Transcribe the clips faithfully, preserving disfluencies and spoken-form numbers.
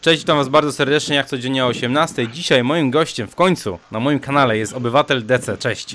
Cześć, witam was bardzo serdecznie, jak codziennie o osiemnastej. Dzisiaj moim gościem w końcu na moim kanale jest obywatel D C. Cześć.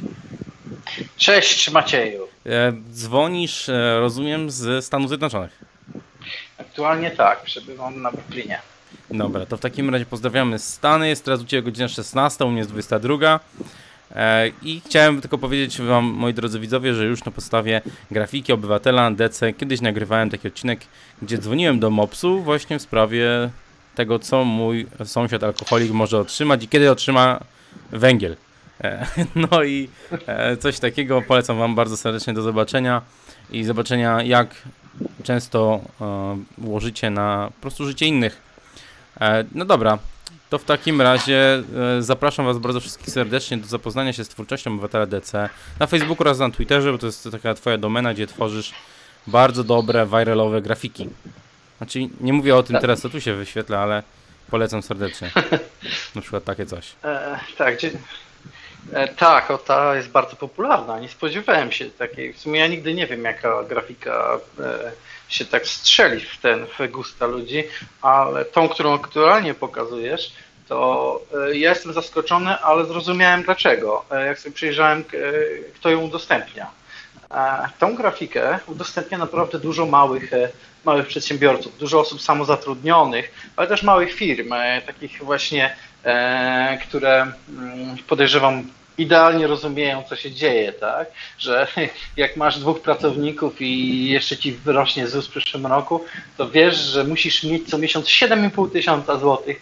Cześć Macieju. E, dzwonisz, e, rozumiem, z Stanów Zjednoczonych. Aktualnie tak, przebywam na Brooklynie. Dobra, to w takim razie pozdrawiamy Stany. Jest teraz u Ciebie godzina szesnasta, u mnie jest dwudziesta druga. E, I chciałem tylko powiedzieć wam, moi drodzy widzowie, że już na podstawie grafiki obywatela D C kiedyś nagrywałem taki odcinek, gdzie dzwoniłem do mopsu właśnie w sprawie tego, co mój sąsiad alkoholik może otrzymać i kiedy otrzyma węgiel. E, no i e, coś takiego polecam wam bardzo serdecznie do zobaczenia i zobaczenia, jak często e, łożycie na po prostu życie innych. E, no dobra, to w takim razie e, zapraszam was bardzo wszystkich serdecznie do zapoznania się z twórczością obywatela D C na Facebooku oraz na Twitterze, bo to jest taka twoja domena, gdzie tworzysz bardzo dobre, viralowe grafiki. Znaczy, nie mówię o tym teraz, co tu się wyświetla, ale polecam serdecznie. Na przykład takie coś. E, tak, gdzie, e, tak, o, ta jest bardzo popularna. Nie spodziewałem się takiej. W sumie ja nigdy nie wiem, jaka grafika e, się tak strzeli w ten w gusta ludzi, ale tą, którą aktualnie pokazujesz, to e, ja jestem zaskoczony, ale zrozumiałem dlaczego. E, jak sobie przyjrzałem, e, kto ją udostępnia. E, tą grafikę udostępnia naprawdę dużo małych małych przedsiębiorców, dużo osób samozatrudnionych, ale też małych firm, takich właśnie, e, które m, podejrzewam idealnie rozumieją, co się dzieje, tak? Że jak masz dwóch pracowników i jeszcze ci wyrośnie ZUS w przyszłym roku, to wiesz, że musisz mieć co miesiąc siedem i pół tysiąca złotych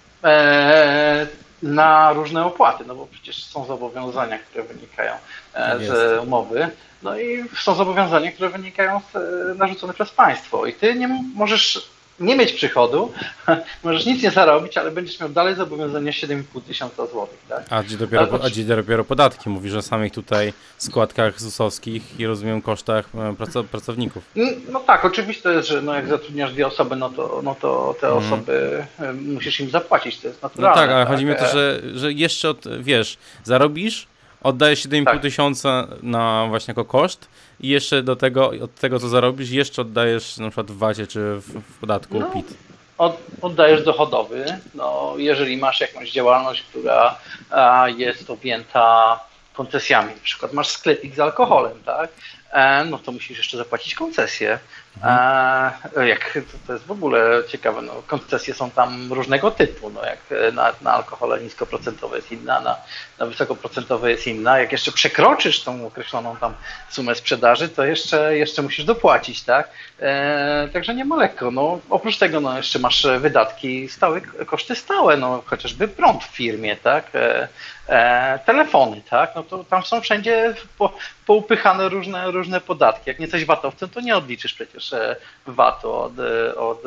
e, na różne opłaty, no bo przecież są zobowiązania, które wynikają e, z umowy. No i są zobowiązania, które wynikają z, narzucone przez państwo i ty nie możesz nie mieć przychodu, możesz nic nie zarobić, ale będziesz miał dalej zobowiązania siedem i pół tysiąca złotych. Tak? A gdzie dopiero, ale, a gdzie dopiero podatki? Mówisz o samych tutaj składkach zusowskich i rozumiem kosztach pracowników. No tak, oczywiste jest, że no jak zatrudniasz dwie osoby, no to, no to te hmm. osoby musisz im zapłacić, to jest naturalne. No tak, ale tak? chodzi mi o to, że, że jeszcze od, wiesz, zarobisz, oddajesz siedem i pół tak. tysiąca na właśnie jako koszt i jeszcze do tego, od tego co zarobisz, jeszcze oddajesz na przykład w vacie czy w, w podatku no, P I T. Od, oddajesz dochodowy, no jeżeli masz jakąś działalność, która a, jest objęta koncesjami, na przykład masz sklepik z alkoholem, tak, e, no to musisz jeszcze zapłacić koncesję. E, jak, to, to jest w ogóle ciekawe, no, koncesje są tam różnego typu, no, jak na, na alkohole niskoprocentowe jest inna, na, na wysokoprocentowe jest inna. Jak jeszcze przekroczysz tą określoną tam sumę sprzedaży, to jeszcze, jeszcze musisz dopłacić, tak? E, także nie ma lekko. No, oprócz tego no, jeszcze masz wydatki stałe, koszty stałe, no, chociażby prąd w firmie, tak? E, e, telefony, tak? No to tam są wszędzie po, poupychane różne, różne podatki. Jak nie jesteś vatowcem, to nie odliczysz przecież vatu od, od,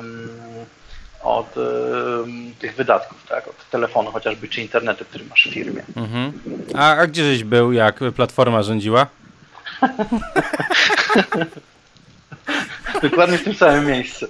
od, od tych wydatków, tak? Od telefonu chociażby, czy internetu, który masz w firmie. Mhm. A, a gdzie żeś był, jak Platforma rządziła? Dokładnie w tym samym miejscu.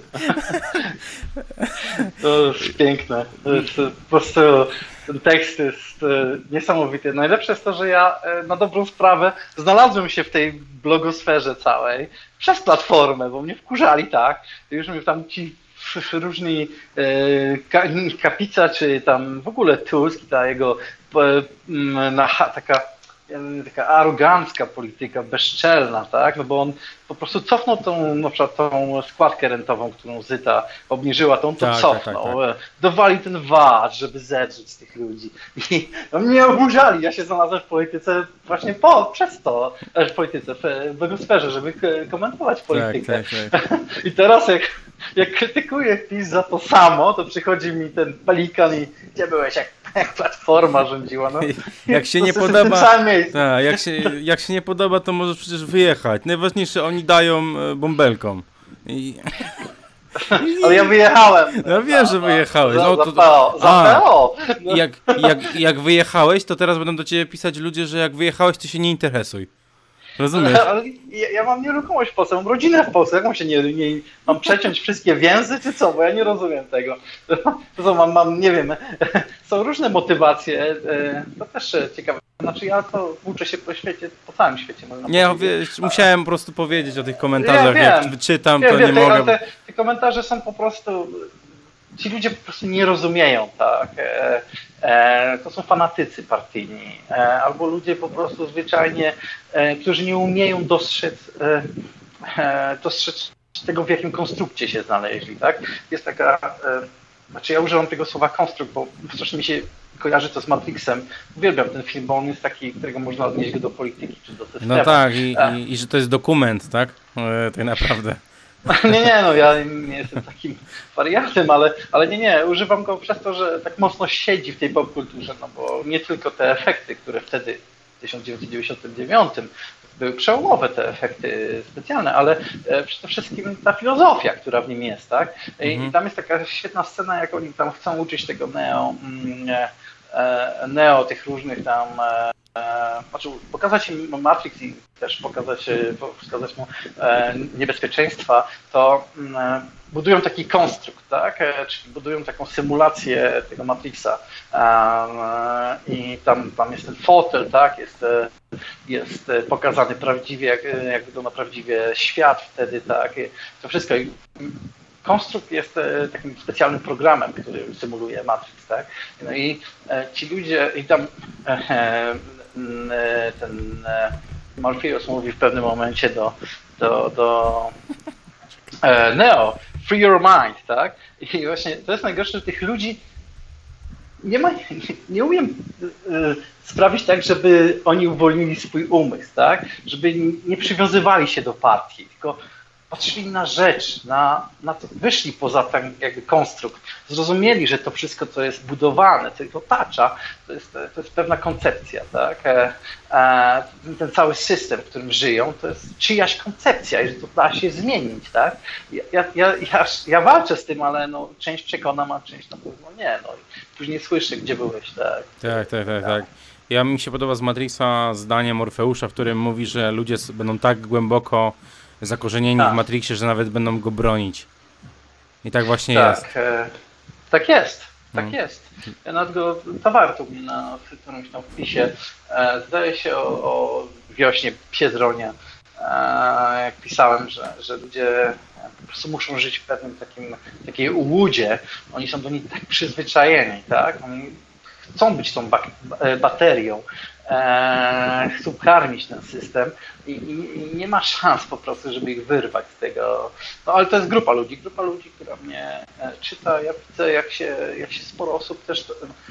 To jest piękne. To jest po prostu ten tekst jest niesamowity. Najlepsze jest to, że ja na dobrą sprawę znalazłem się w tej blogosferze całej przez Platformę, bo mnie wkurzali, tak. Już mi tam ci różni Kapica, czy tam w ogóle Tusk, ta jego taka taka arogancka polityka, bezczelna, tak? No bo on po prostu cofnął tą, na przykład tą składkę rentową, którą Zyta obniżyła, tą to tak, cofnął. Tak, tak, tak. Dowalił ten V A T, żeby zedrzeć z tych ludzi. I no, mnie oburzali. Ja się znalazłem w polityce właśnie po, przez to, w polityce, w blogosferze, żeby komentować politykę. Tak, tak, tak. I teraz jak, jak krytykuję PiS za to samo, to przychodzi mi ten pelikan i gdzie byłeś, jak jak Platforma rządziła, no. Jak się nie podoba, ta, jak, się, jak się nie podoba, to możesz przecież wyjechać. Najważniejsze, oni dają bąbelkom. I... Ale ja wyjechałem. Ja wiem, że wyjechałeś. Za, no, to, za P O. Za a, P O. No. Jak, jak, jak wyjechałeś, to teraz będą do ciebie pisać ludzie, że jak wyjechałeś, to się nie interesuj. Rozumiesz? Ale, ale ja, ja mam nieruchomość w Polsce, mam rodzinę w Polsce, jak mam się nie, nie mam przeciąć wszystkie więzy, czy co? Bo ja nie rozumiem tego. To co, mam, mam, nie wiem, są różne motywacje, to też ciekawe. Znaczy ja to uczę się po świecie, po całym świecie. Nie, ja wiesz, musiałem po prostu powiedzieć o tych komentarzach, ja jak czytam, wiem, to wiem, nie te, mogę. Te, te komentarze są po prostu ci ludzie po prostu nie rozumieją, tak? E, e, to są fanatycy partyjni, e, albo ludzie po prostu zwyczajnie, e, którzy nie umieją dostrzec, e, e, dostrzec tego, w jakim konstrukcie się znaleźli, tak? Jest taka, e, znaczy ja używam tego słowa konstrukt, bo strasznie mi się kojarzy to z Matrixem. Uwielbiam ten film, bo on jest taki, którego można odnieść go do polityki czy do systemu. No tak, i, i, i że to jest dokument, tak? E, tak naprawdę. Nie, nie, no ja nie jestem takim wariatem, ale, ale nie, nie, używam go przez to, że tak mocno siedzi w tej popkulturze, no bo nie tylko te efekty, które wtedy w tysiąc dziewięćset dziewięćdziesiątym dziewiątym były przełomowe te efekty specjalne, ale przede wszystkim ta filozofia, która w nim jest, tak? I mhm. tam jest taka świetna scena, jak oni tam chcą uczyć tego Neo, Neo tych różnych tam, znaczy pokazać im Matrix i też pokazać, wskazać mu niebezpieczeństwa, to budują taki konstrukt, tak? Czyli budują taką symulację tego Matrixa i tam, tam jest ten fotel, tak? Jest, jest pokazany prawdziwie, jak, jak wygląda prawdziwie świat wtedy, tak? To wszystko. Konstrukt jest takim specjalnym programem, który symuluje Matrix, tak? No i ci ludzie, i tam ten Morpheus mówi w pewnym momencie do, do, do Neo, free your mind, tak? I właśnie to jest najgorsze, że tych ludzi nie ma, nie, nie umiem sprawić tak, żeby oni uwolnili swój umysł, tak? Żeby nie przywiązywali się do partii, tylko patrzyli na rzecz, na, na to, wyszli poza ten jakby konstrukt, zrozumieli, że to wszystko, co jest budowane, co ich otacza, to jest, to jest pewna koncepcja, tak? E, e, ten cały system, w którym żyją, to jest czyjaś koncepcja i że to da się zmienić, tak? Ja, ja, ja, ja, ja walczę z tym, ale no, część przekonam, a część na pewno nie, no i później słyszę, gdzie byłeś, tak? Tak, tak, tak, tak. Ja mi się podoba z Matrixa zdanie Morfeusza, w którym mówi, że ludzie będą tak głęboko zakorzenieni tak. w Matrixie, że nawet będą go bronić. I tak właśnie tak, jest. E, tak jest, tak hmm. jest. Ja nawet go towartu mnie na którymś tam wpisie, e, zdaje się o, o wiośnie Psiezronia, e, jak pisałem, że, że ludzie po prostu muszą żyć w pewnym takim, takiej ułudzie. Oni są do niej tak przyzwyczajeni, tak? Oni chcą być tą bak baterią, e, chcą karmić ten system i, i, i nie ma szans po prostu, żeby ich wyrwać z tego. No ale to jest grupa ludzi, grupa ludzi, która mnie e, czyta. Ja widzę, jak się, jak się sporo osób też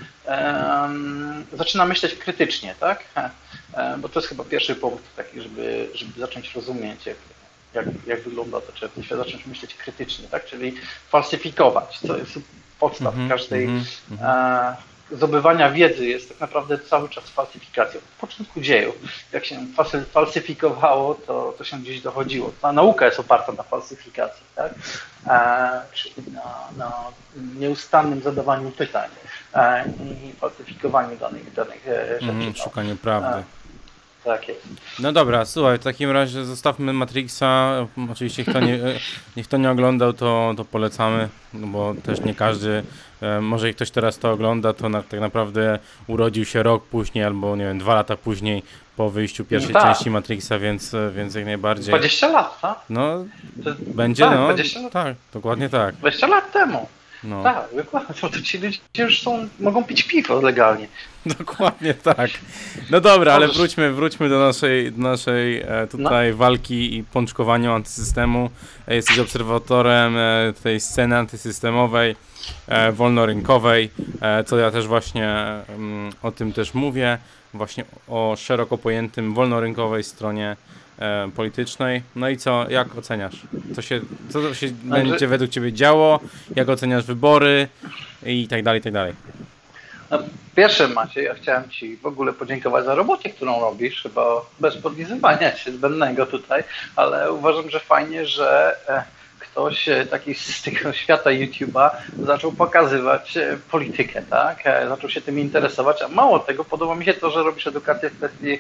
e, zaczyna myśleć krytycznie, tak? E, bo to jest chyba pierwszy punkt taki, żeby, żeby zacząć rozumieć, jak, jak, jak wygląda to, trzeba zacząć myśleć krytycznie, tak? Czyli falsyfikować, co jest podstaw mm -hmm, każdej mm -hmm. e, zdobywania wiedzy jest tak naprawdę cały czas falsyfikacją. Od początku dziejów, jak się falsyfikowało, to, to się gdzieś dochodziło. Ta nauka jest oparta na falsyfikacji, tak? E, czyli na, na nieustannym zadawaniu pytań e, i falsyfikowaniu danych, danych rzeczy. Mm, szukaniu prawdy. E, tak jest. No dobra, słuchaj, w takim razie zostawmy Matrixa. Oczywiście kto nie, niech kto nie oglądał, to, to polecamy, no bo też nie każdy, może jak ktoś teraz to ogląda, to na, tak naprawdę urodził się rok później albo nie wiem, dwa lata później po wyjściu pierwszej tak. części Matrixa, więc, więc jak najbardziej. dwadzieścia lat, tak? No, to, będzie, tak, no, dwadzieścia lat. Tak, dokładnie tak. dwadzieścia lat temu. No. Tak, dokładnie, to ci ludzie już są, mogą pić piwo legalnie. Dokładnie tak. No dobra, ale wróćmy, wróćmy do naszej, do naszej e, tutaj no. walki i pączkowaniu antysystemu. E, jesteś obserwatorem e, tej sceny antysystemowej, e, wolnorynkowej, e, co ja też właśnie mm, o tym też mówię, właśnie o szeroko pojętym wolnorynkowej stronie e, politycznej. No i co, jak oceniasz? Co się, co się znaczy... będzie według ciebie działo? Jak oceniasz wybory? I tak dalej, i tak dalej. No, pierwsze, Maciej, ja chciałem ci w ogóle podziękować za robotę, którą robisz, chyba bez podlizywania się zbędnego tutaj, ale uważam, że fajnie, że ktoś taki z tego świata YouTube'a zaczął pokazywać politykę, tak? Zaczął się tym interesować, a mało tego, podoba mi się to, że robisz edukację w kwestii,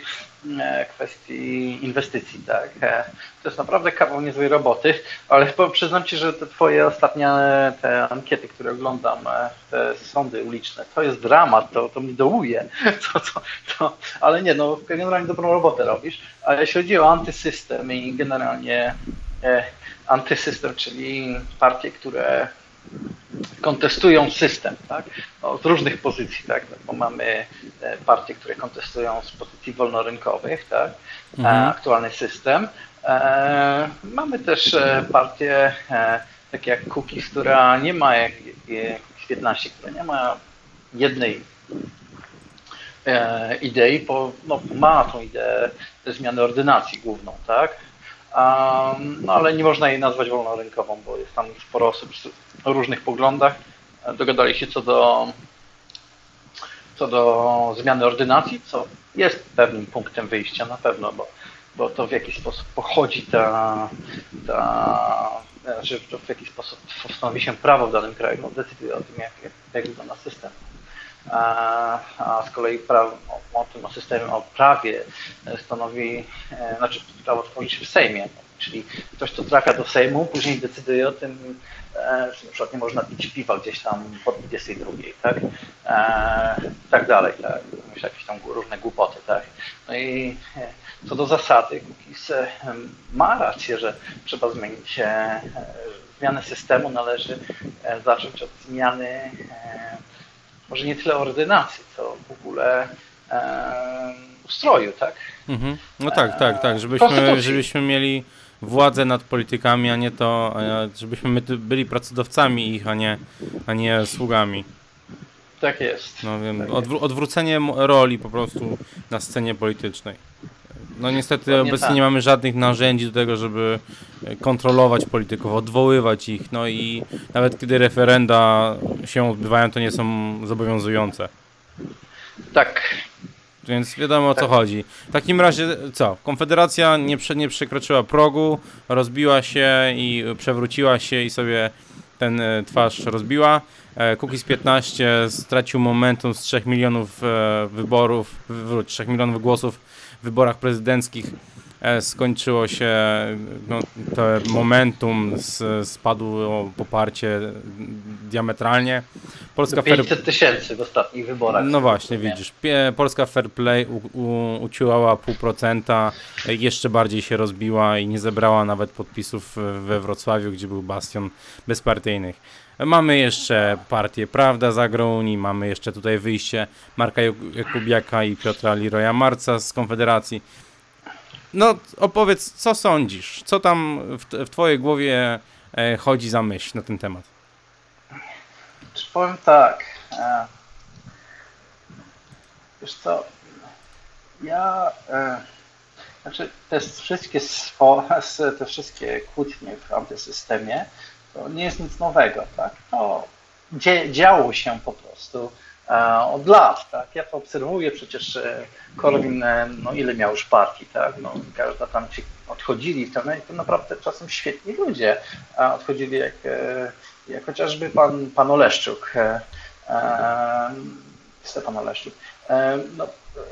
kwestii inwestycji, tak? To jest naprawdę kawał niezłej roboty, ale przyznam ci, że te twoje ostatnie te ankiety, które oglądam, te sądy uliczne, to jest dramat, to, to mnie dołuje, to, to, to, ale nie, no generalnie dobrą robotę robisz, a jeśli chodzi o antysystem i generalnie e, antysystem, czyli partie, które kontestują system, tak? No, z różnych pozycji, tak? No, bo mamy partie, które kontestują z pozycji wolnorynkowych, tak? Mhm. Aktualny system. E, mamy też partię e, takie jak Cookies, która nie ma, jak, Cookies piętnaście, która nie ma jednej e, idei, bo no, ma tą ideę zmiany ordynacji główną, tak? Um, no ale nie można jej nazwać wolnorynkową, bo jest tam sporo osób o różnych poglądach. Dogadali się co do, co do zmiany ordynacji, co jest pewnym punktem wyjścia na pewno, bo, bo to w jaki sposób pochodzi ta, ta że w jaki sposób stanowi się prawo w danym kraju, no decyduje o tym, jak, jak, jak wygląda system. A, a z kolei prawo, o, o tym o systemie, o prawie stanowi, e, znaczy prawo tworzy się w Sejmie, czyli ktoś, kto trafia do Sejmu, później decyduje o tym, e, że na przykład nie można pić piwa gdzieś tam po dwudziestej drugiej, tak? E, tak dalej, tak? Myślę, jakieś tam różne głupoty, tak? No i e, co do zasady, Cookies e, ma rację, że trzeba zmienić e, zmianę systemu, należy e, zacząć od zmiany e, może nie tyle ordynacji, co w ogóle e, ustroju, tak? Mhm. No tak, tak, tak, żebyśmy, żebyśmy mieli władzę nad politykami, a nie to, żebyśmy my byli pracodawcami ich, a nie, a nie sługami. Tak jest. No wiem, tak odwró- odwrócenie roli po prostu na scenie politycznej. No niestety Dokładnie obecnie tak. nie mamy żadnych narzędzi do tego, żeby kontrolować polityków, odwoływać ich, no i nawet kiedy referenda się odbywają, to nie są zobowiązujące. Tak. Więc wiadomo o co chodzi. W takim razie co? Konfederacja nie, prze, nie przekroczyła progu, rozbiła się i przewróciła się i sobie ten e, twarz rozbiła. E, Cookies piętnaście stracił momentum z trzech milionów e, wyborów, w, trzech milionów głosów w wyborach prezydenckich. E, skończyło się no, to momentum, z, spadło poparcie diametralnie. Polska pięćset tysięcy w ostatnich wyborach. No właśnie, widzisz. Polska Fair Play u, u, uciłała pół procenta, jeszcze bardziej się rozbiła i nie zebrała nawet podpisów we Wrocławiu, gdzie był bastion bezpartyjnych. Mamy jeszcze partię Prawda z Agrounii, mamy jeszcze tutaj wyjście Marka Jakubiaka i Piotra Leroya Marca z Konfederacji. No opowiedz, co sądzisz? Co tam w, w twojej głowie chodzi za myśl na ten temat? Czy powiem tak, e, wiesz co, ja, e, znaczy te wszystkie, swo, te wszystkie kłótnie w antysystemie, to nie jest nic nowego, tak? To dzie, działo się po prostu e, od lat, tak? Ja to obserwuję, przecież e, Korwin, e, no ile miał już partii, tak? No, każda tam ci odchodzili, to, no, i to naprawdę czasem świetni ludzie, a odchodzili jak e, jak chociażby pan, pan Oleszczuk, e, e, Stefan Oleszczuk, e, no,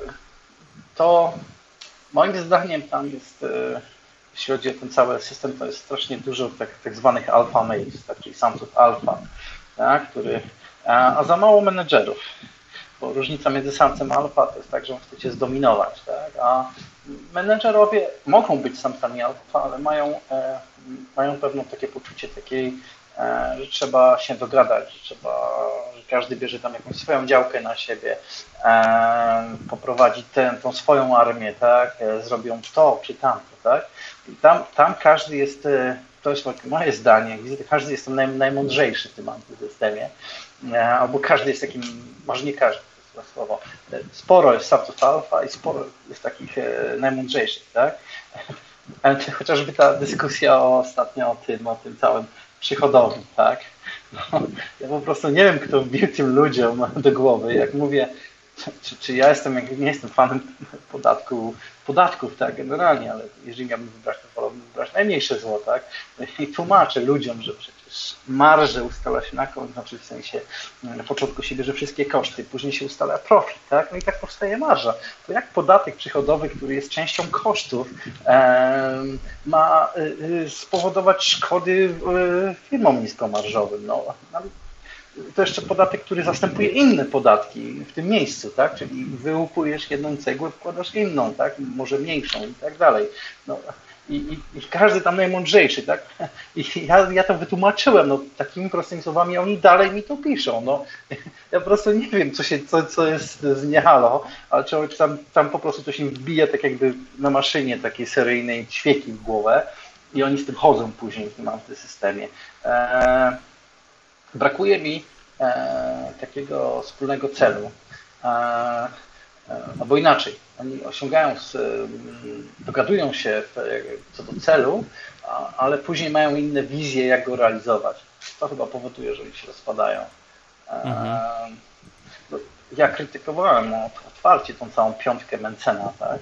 to moim zdaniem tam jest, e, jeśli chodzi o ten cały system, to jest strasznie dużo tak, tak zwanych alpha males, tak, czyli samców alfa, tak, który, a, a za mało menedżerów, bo różnica między samcem alfa to jest tak, że on chce cię zdominować, tak, a menedżerowie mogą być samcami alfa, ale mają, e, mają pewne takie poczucie takiej, że trzeba się dogadać, że trzeba, że każdy bierze tam jakąś swoją działkę na siebie, e, poprowadzi tę, tą swoją armię, tak, e, zrobią to czy tamto, tak. I tam, tam każdy jest, to jest moje zdanie, każdy jest naj, najmądrzejszy w tym antysystemie, e, albo każdy jest takim, może nie każdy, to jest słowo, sporo jest samców alfa i sporo jest takich e, najmądrzejszych, tak. Ale chociażby ta dyskusja o, ostatnio o tym, o tym całym przychodowym, tak? No, ja po prostu nie wiem, kto wbił tym ludziom do głowy. Jak mówię, czy, czy ja jestem, jak nie jestem fanem podatku, podatków, tak, generalnie, ale jeżeli miałbym wybrać, to wolałbym wybrać najmniejsze zło, tak? I tłumaczę ludziom, że przecież marże ustala się na koniec, znaczy w sensie na początku się bierze wszystkie koszty, później się ustala profit, tak? No i tak powstaje marża. To jak podatek przychodowy, który jest częścią kosztów, e, ma e, spowodować szkody e, firmom niskomarżowym? No, to jeszcze podatek, który zastępuje inne podatki w tym miejscu, tak? Czyli wyłupujesz jedną cegłę, wkładasz inną, tak? Może mniejszą i tak dalej. No, i, i, i każdy tam najmądrzejszy, tak? I ja, ja to wytłumaczyłem, no takimi prostymi słowami, oni dalej mi to piszą, no. Ja po prostu nie wiem, co, się, co, co jest z nie halo, ale człowiek tam, tam po prostu to się wbija tak jakby na maszynie takiej seryjnej ćwieki w głowę i oni z tym chodzą później w tym antysystemie. Eee, brakuje mi e, takiego wspólnego celu. E, Albo inaczej, oni osiągają, dogadują się co do celu, ale później mają inne wizje, jak go realizować. To chyba powoduje, że oni się rozpadają. Mhm. Ja krytykowałem otwarcie tą całą piątkę Mencena, tak?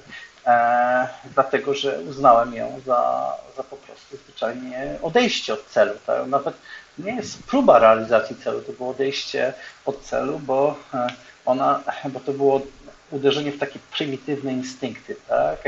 E, dlatego, że uznałem ją za, za po prostu zwyczajnie odejście od celu. Tak? Nawet nie jest próba realizacji celu, to było odejście od celu, bo ona, bo to było uderzenie w takie prymitywne instynkty, tak?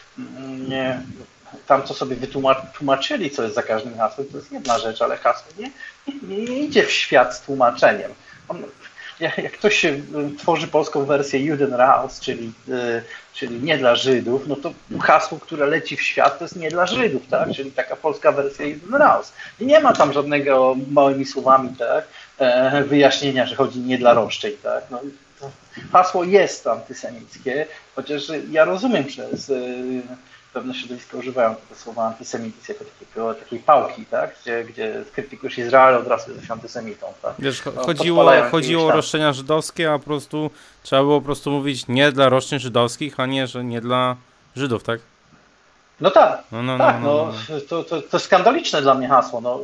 Nie, tam co sobie wytłumaczyli, co jest za każdym hasłem, to jest jedna rzecz, ale hasło nie, nie, nie idzie w świat z tłumaczeniem. On, jak ktoś tworzy polską wersję Judenraus, czyli, czyli nie dla Żydów, no to hasło, które leci w świat, to jest nie dla Żydów, tak? Czyli taka polska wersja Judenraus. I nie ma tam żadnego małymi słowami, tak? Wyjaśnienia, że chodzi nie dla roszczeń, tak? No, hasło jest antysemickie, chociaż ja rozumiem, że pewne środowiska używają tego słowa antysemityzm jako takiego, takiej pałki, tak? gdzie, gdzie krytykujesz Izrael, od razu jesteś antysemitą. Tak? Wiesz, chodziło, chodziło o roszczenia żydowskie, a po prostu trzeba było po prostu mówić nie dla roszczeń żydowskich, a nie, że nie dla Żydów, tak? No tak, no, no, tak, no, no, no, no. To, to, to skandaliczne dla mnie hasło. No,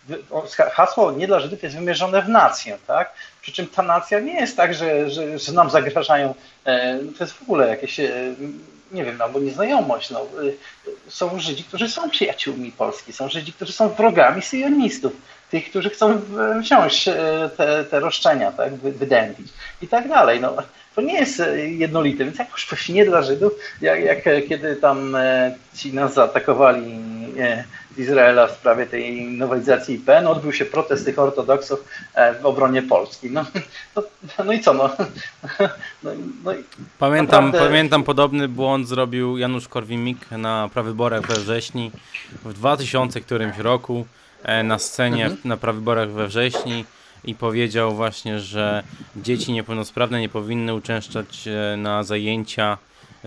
hasło nie dla Żydów jest wymierzone w nację, tak? Przy czym ta nacja nie jest tak, że, że, że nam zagrażają, to jest w ogóle jakieś, nie wiem, albo nieznajomość. No. Są Żydzi, którzy są przyjaciółmi Polski, są Żydzi, którzy są wrogami syjonistów, tych, którzy chcą wziąć te, te roszczenia, tak? Wydębić i tak dalej. No. To nie jest jednolite, więc jak już właśnie nie dla Żydów, jak, jak kiedy tam ci nas zaatakowali z Izraela w sprawie tej nowelizacji I P N, odbył się protest tych ortodoksów w obronie Polski. No, no, no i co? No, no, no pamiętam, naprawdę... pamiętam podobny błąd zrobił Janusz Korwin-Mikke na prawyborach we wrześni w dwa tysiące którymś roku na scenie mhm. na prawyborach we wrześni. I powiedział właśnie, że dzieci niepełnosprawne nie powinny uczęszczać na zajęcia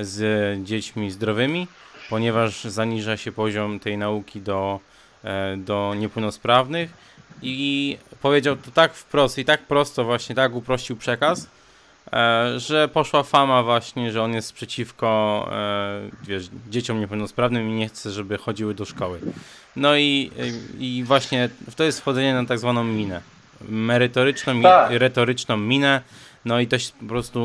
z dziećmi zdrowymi, ponieważ zaniża się poziom tej nauki do, do niepełnosprawnych. I powiedział to tak wprost i tak prosto, właśnie tak uprościł przekaz, że poszła fama właśnie, że on jest przeciwko wiesz, dzieciom niepełnosprawnym i nie chce, żeby chodziły do szkoły. No i, i właśnie to jest wchodzenie na tak zwaną minę. Merytoryczną tak. i retoryczną minę, no i to się po prostu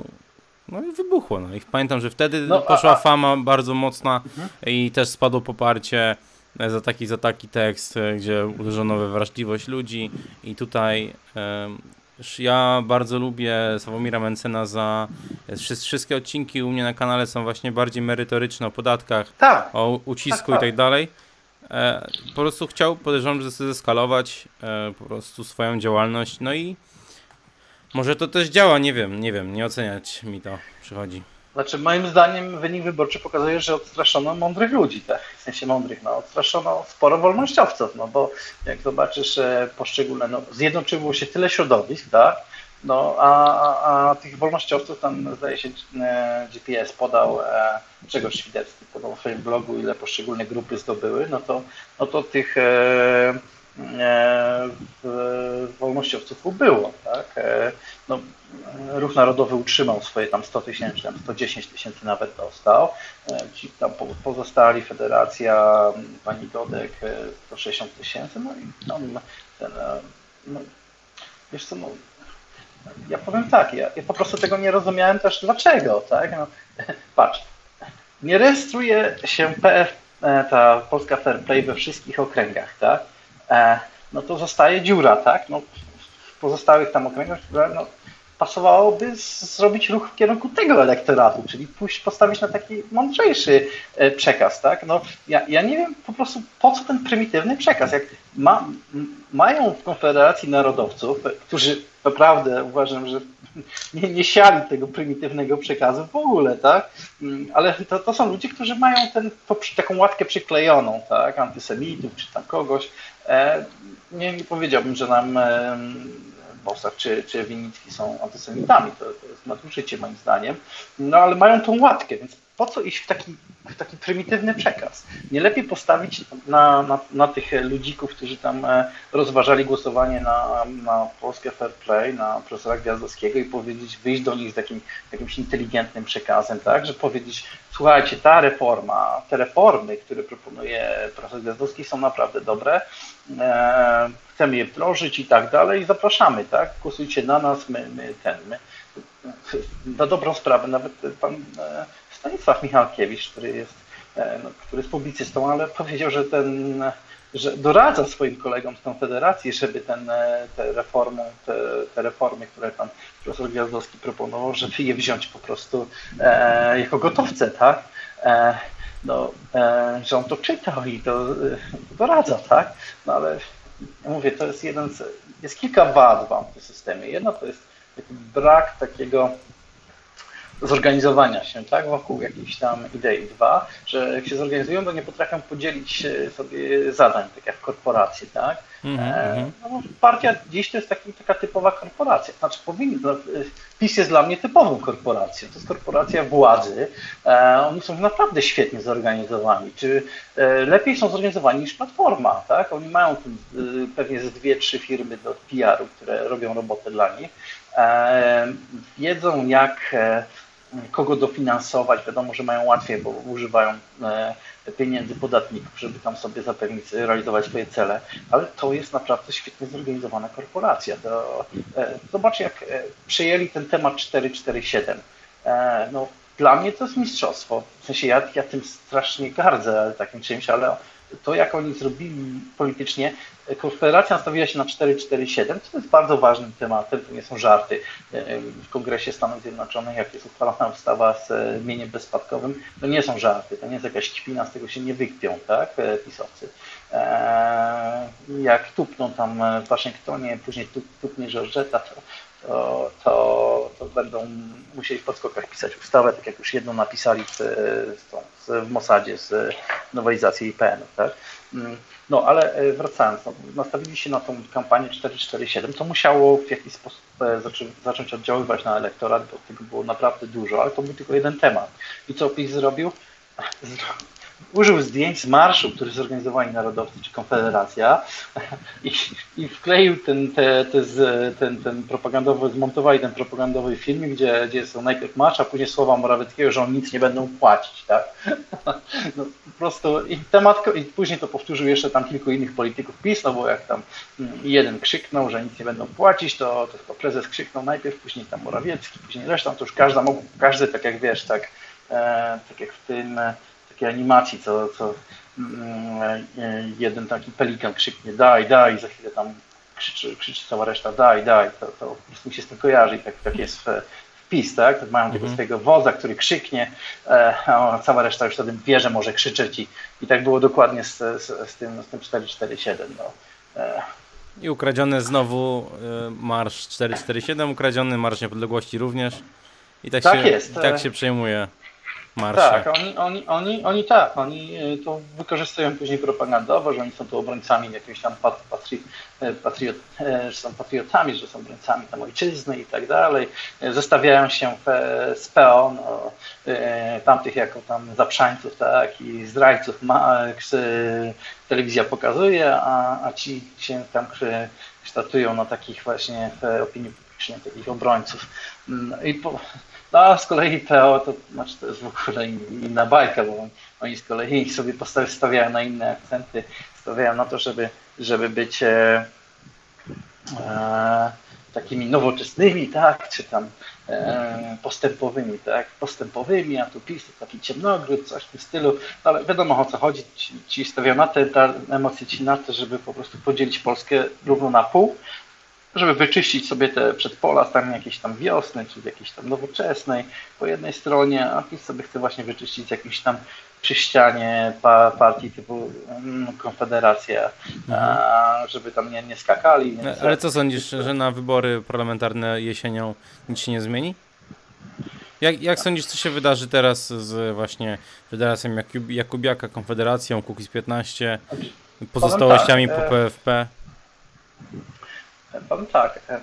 no i wybuchło. No. I pamiętam, że wtedy no, poszła a, a... fama bardzo mocna mhm. i też spadło poparcie za taki, za taki tekst, gdzie uderzono we wrażliwość ludzi i tutaj um, ja bardzo lubię Sławomira Mencena za wszystkie odcinki u mnie na kanale są właśnie bardziej merytoryczne o podatkach, tak. o ucisku tak, tak. i tak dalej. Po prostu chciał, podejrzewam, że zeskalować po prostu swoją działalność, no i może to też działa, nie wiem, nie wiem, nie oceniać mi to przychodzi. Znaczy moim zdaniem wynik wyborczy pokazuje, że odstraszono mądrych ludzi, tak, w sensie mądrych, no odstraszono sporo wolnościowców, no bo jak zobaczysz poszczególne, no zjednoczyło się tyle środowisk, tak, no a, a, a tych wolnościowców tam zdaje się G P S podał, e, Grzegorz Świdecki podał w swoim blogu, ile poszczególne grupy zdobyły, no to, no to tych e, e, wolnościowców ubyło, tak. E, no, Ruch Narodowy utrzymał swoje tam sto tysięcy, tam sto dziesięć tysięcy nawet dostał. Ci tam pozostali, Federacja, pani Godek sto sześćdziesiąt tysięcy, no i tam ten, no, wiesz co, no, ja powiem tak, ja, ja po prostu tego nie rozumiałem też dlaczego, tak? No, patrz, nie rejestruje się P F, ta Polska Fair Play we wszystkich okręgach, tak? E, no to zostaje dziura, tak? No, w pozostałych tam okręgach, no, pasowałoby zrobić ruch w kierunku tego elektoratu, czyli pójść, postawić na taki mądrzejszy przekaz, tak? No, ja, ja nie wiem po prostu po co ten prymitywny przekaz, jak ma, mają w Konfederacji Narodowców, którzy naprawdę uważam, że nie, nie siali tego prymitywnego przekazu w ogóle, tak? Ale to, to są ludzie, którzy mają ten, taką łatkę przyklejoną, tak? Antysemitów czy tam kogoś. Nie, nie powiedziałbym, że nam Bosak czy, czy Winnicki są antysemitami, to, to jest nadużycie moim zdaniem, no ale mają tą łatkę, więc po co iść w taki, w taki prymitywny przekaz? Nie lepiej postawić na, na, na tych ludzików, którzy tam rozważali głosowanie na, na Polskę Fair Play, na profesora Gwiazdowskiego i powiedzieć, wyjść do nich z takim, jakimś inteligentnym przekazem, tak, że powiedzieć, słuchajcie, ta reforma, te reformy, które proponuje profesor Gwiazdowski są naprawdę dobre, e, chcemy je wdrożyć i tak dalej, zapraszamy, tak, głosujcie na nas, my, my ten, my, na dobrą sprawę, nawet pan Stanisław Michalkiewicz, który jest, no, który jest publicystą, ale powiedział, że ten, że doradza swoim kolegom z Konfederacji, żeby ten, te, reformą, te, te reformy, które tam profesor Gwiazdowski proponował, żeby je wziąć po prostu e, jako gotowce, tak? E, no, e, że on to czytał i to e, doradza, tak? No ale mówię, to jest jeden z, jest kilka wad w antysystemie. Jedno to jest taki brak takiego zorganizowania się, tak, wokół jakiejś tam idei. Dwa, że jak się zorganizują, to nie potrafią podzielić sobie zadań, tak jak korporacje, tak. Mm-hmm. No, partia dziś to jest taki, taka typowa korporacja. Znaczy powinno, PiS jest dla mnie typową korporacją. To jest korporacja władzy. Oni są naprawdę świetnie zorganizowani. Czy lepiej są zorganizowani niż Platforma, tak? Oni mają pewnie ze dwie, trzy firmy do P R u, które robią robotę dla nich. Wiedzą, jak kogo dofinansować. Wiadomo, że mają łatwiej, bo używają pieniędzy podatników, żeby tam sobie zapewnić, realizować swoje cele, ale to jest naprawdę świetnie zorganizowana korporacja. To, zobacz, jak przejęli ten temat cztery cztery siedem. No, dla mnie to jest mistrzostwo. W sensie ja, ja tym strasznie gardzę takim czymś, ale to, jak oni zrobili politycznie, Konfederacja nastawiła się na cztery cztery siedem, to jest bardzo ważnym tematem, to nie są żarty. W Kongresie Stanów Zjednoczonych, jak jest uchwalona ustawa z mieniem bezspadkowym, to nie są żarty, to nie jest jakaś kpina, z tego się nie wykpią, tak, pisowcy. Jak tupną tam w Waszyngtonie, później tupnie Georgetta, to, to, to, to będą musieli w podskokach pisać ustawę, tak jak już jedną napisali w, w Mossadzie z nowelizacji I P N u, tak. No, ale wracając, no, nastawili się na tą kampanię cztery cztery siedem, co musiało w jakiś sposób zaczą, zacząć oddziaływać na elektorat, bo tego było naprawdę dużo, ale to był tylko jeden temat. I co PiS zrobił? Użył zdjęć z marszu, który zorganizowali narodowcy czy Konfederacja i, i wkleił ten, te, te z, ten, ten propagandowy, zmontowali ten propagandowy film, gdzie, gdzie są najpierw marsz, a później słowa Morawieckiego, że on nic nie będą płacić, tak? No, po prostu i temat, i później to powtórzył jeszcze tam kilku innych polityków PiS, no bo jak tam jeden krzyknął, że nic nie będą płacić, to, to, to prezes krzyknął najpierw, później tam Morawiecki, później reszta, to już każda mógł, każdy tak jak wiesz, tak, e, tak jak w tym takiej animacji, co, co mm, jeden taki pelikan krzyknie daj, daj, i za chwilę tam krzyczy, krzyczy cała reszta daj, daj, to, to po prostu mi się z tym kojarzy i tak, tak jest w, w PiS, tak? Tak mają tego swojego wodza, który krzyknie, a cała reszta już wtedy wie, że może krzyczeć i, i tak było dokładnie z, z, z tym, z tym cztery cztery siedem. No. I ukradziony znowu marsz cztery cztery siedem, ukradziony Marsz Niepodległości również i tak, tak się, jest. I tak się przejmuje. Marsze. Tak, oni, oni, oni, oni tak, oni to wykorzystują później propagandowo, że oni są tu obrońcami jakiegoś tam patri, patriot, że są patriotami, że są obrońcami tam ojczyzny i tak dalej. Zestawiają się z P O, no, tamtych jako tam zaprzańców, tak, i zdrajców ma, telewizja pokazuje, a, a ci się tam kształtują na takich właśnie w opinii publicznej, takich obrońców. I po, No a z kolei P O to, znaczy to jest w ogóle inna bajka, bo oni z kolei sobie stawiają na inne akcenty, stawiają na to, żeby, żeby być e, e, takimi nowoczesnymi, tak, czy tam e, postępowymi, tak, postępowymi, a tu PiS to taki ciemnogród, coś w tym stylu, no, ale wiadomo o co chodzi, ci, ci stawiają na te, te emocje, ci na to, żeby po prostu podzielić Polskę równo na pół, żeby wyczyścić sobie te przedpola tam jakiejś tam wiosny, czy jakiejś tam nowoczesnej po jednej stronie, a PiS sobie chce właśnie wyczyścić z jakimś tam przy ścianie pa, partii typu mm, Konfederacja, Mhm. a, żeby tam nie, nie skakali. Więc, Ale co sądzisz, że na wybory parlamentarne jesienią nic się nie zmieni? Jak, jak sądzisz, co się wydarzy teraz z właśnie Federacją Jakub, Jakubiaka, Konfederacją, Kukiz piętnaście, powiem tak, pozostałościami po e, P F P? powiem tak, e,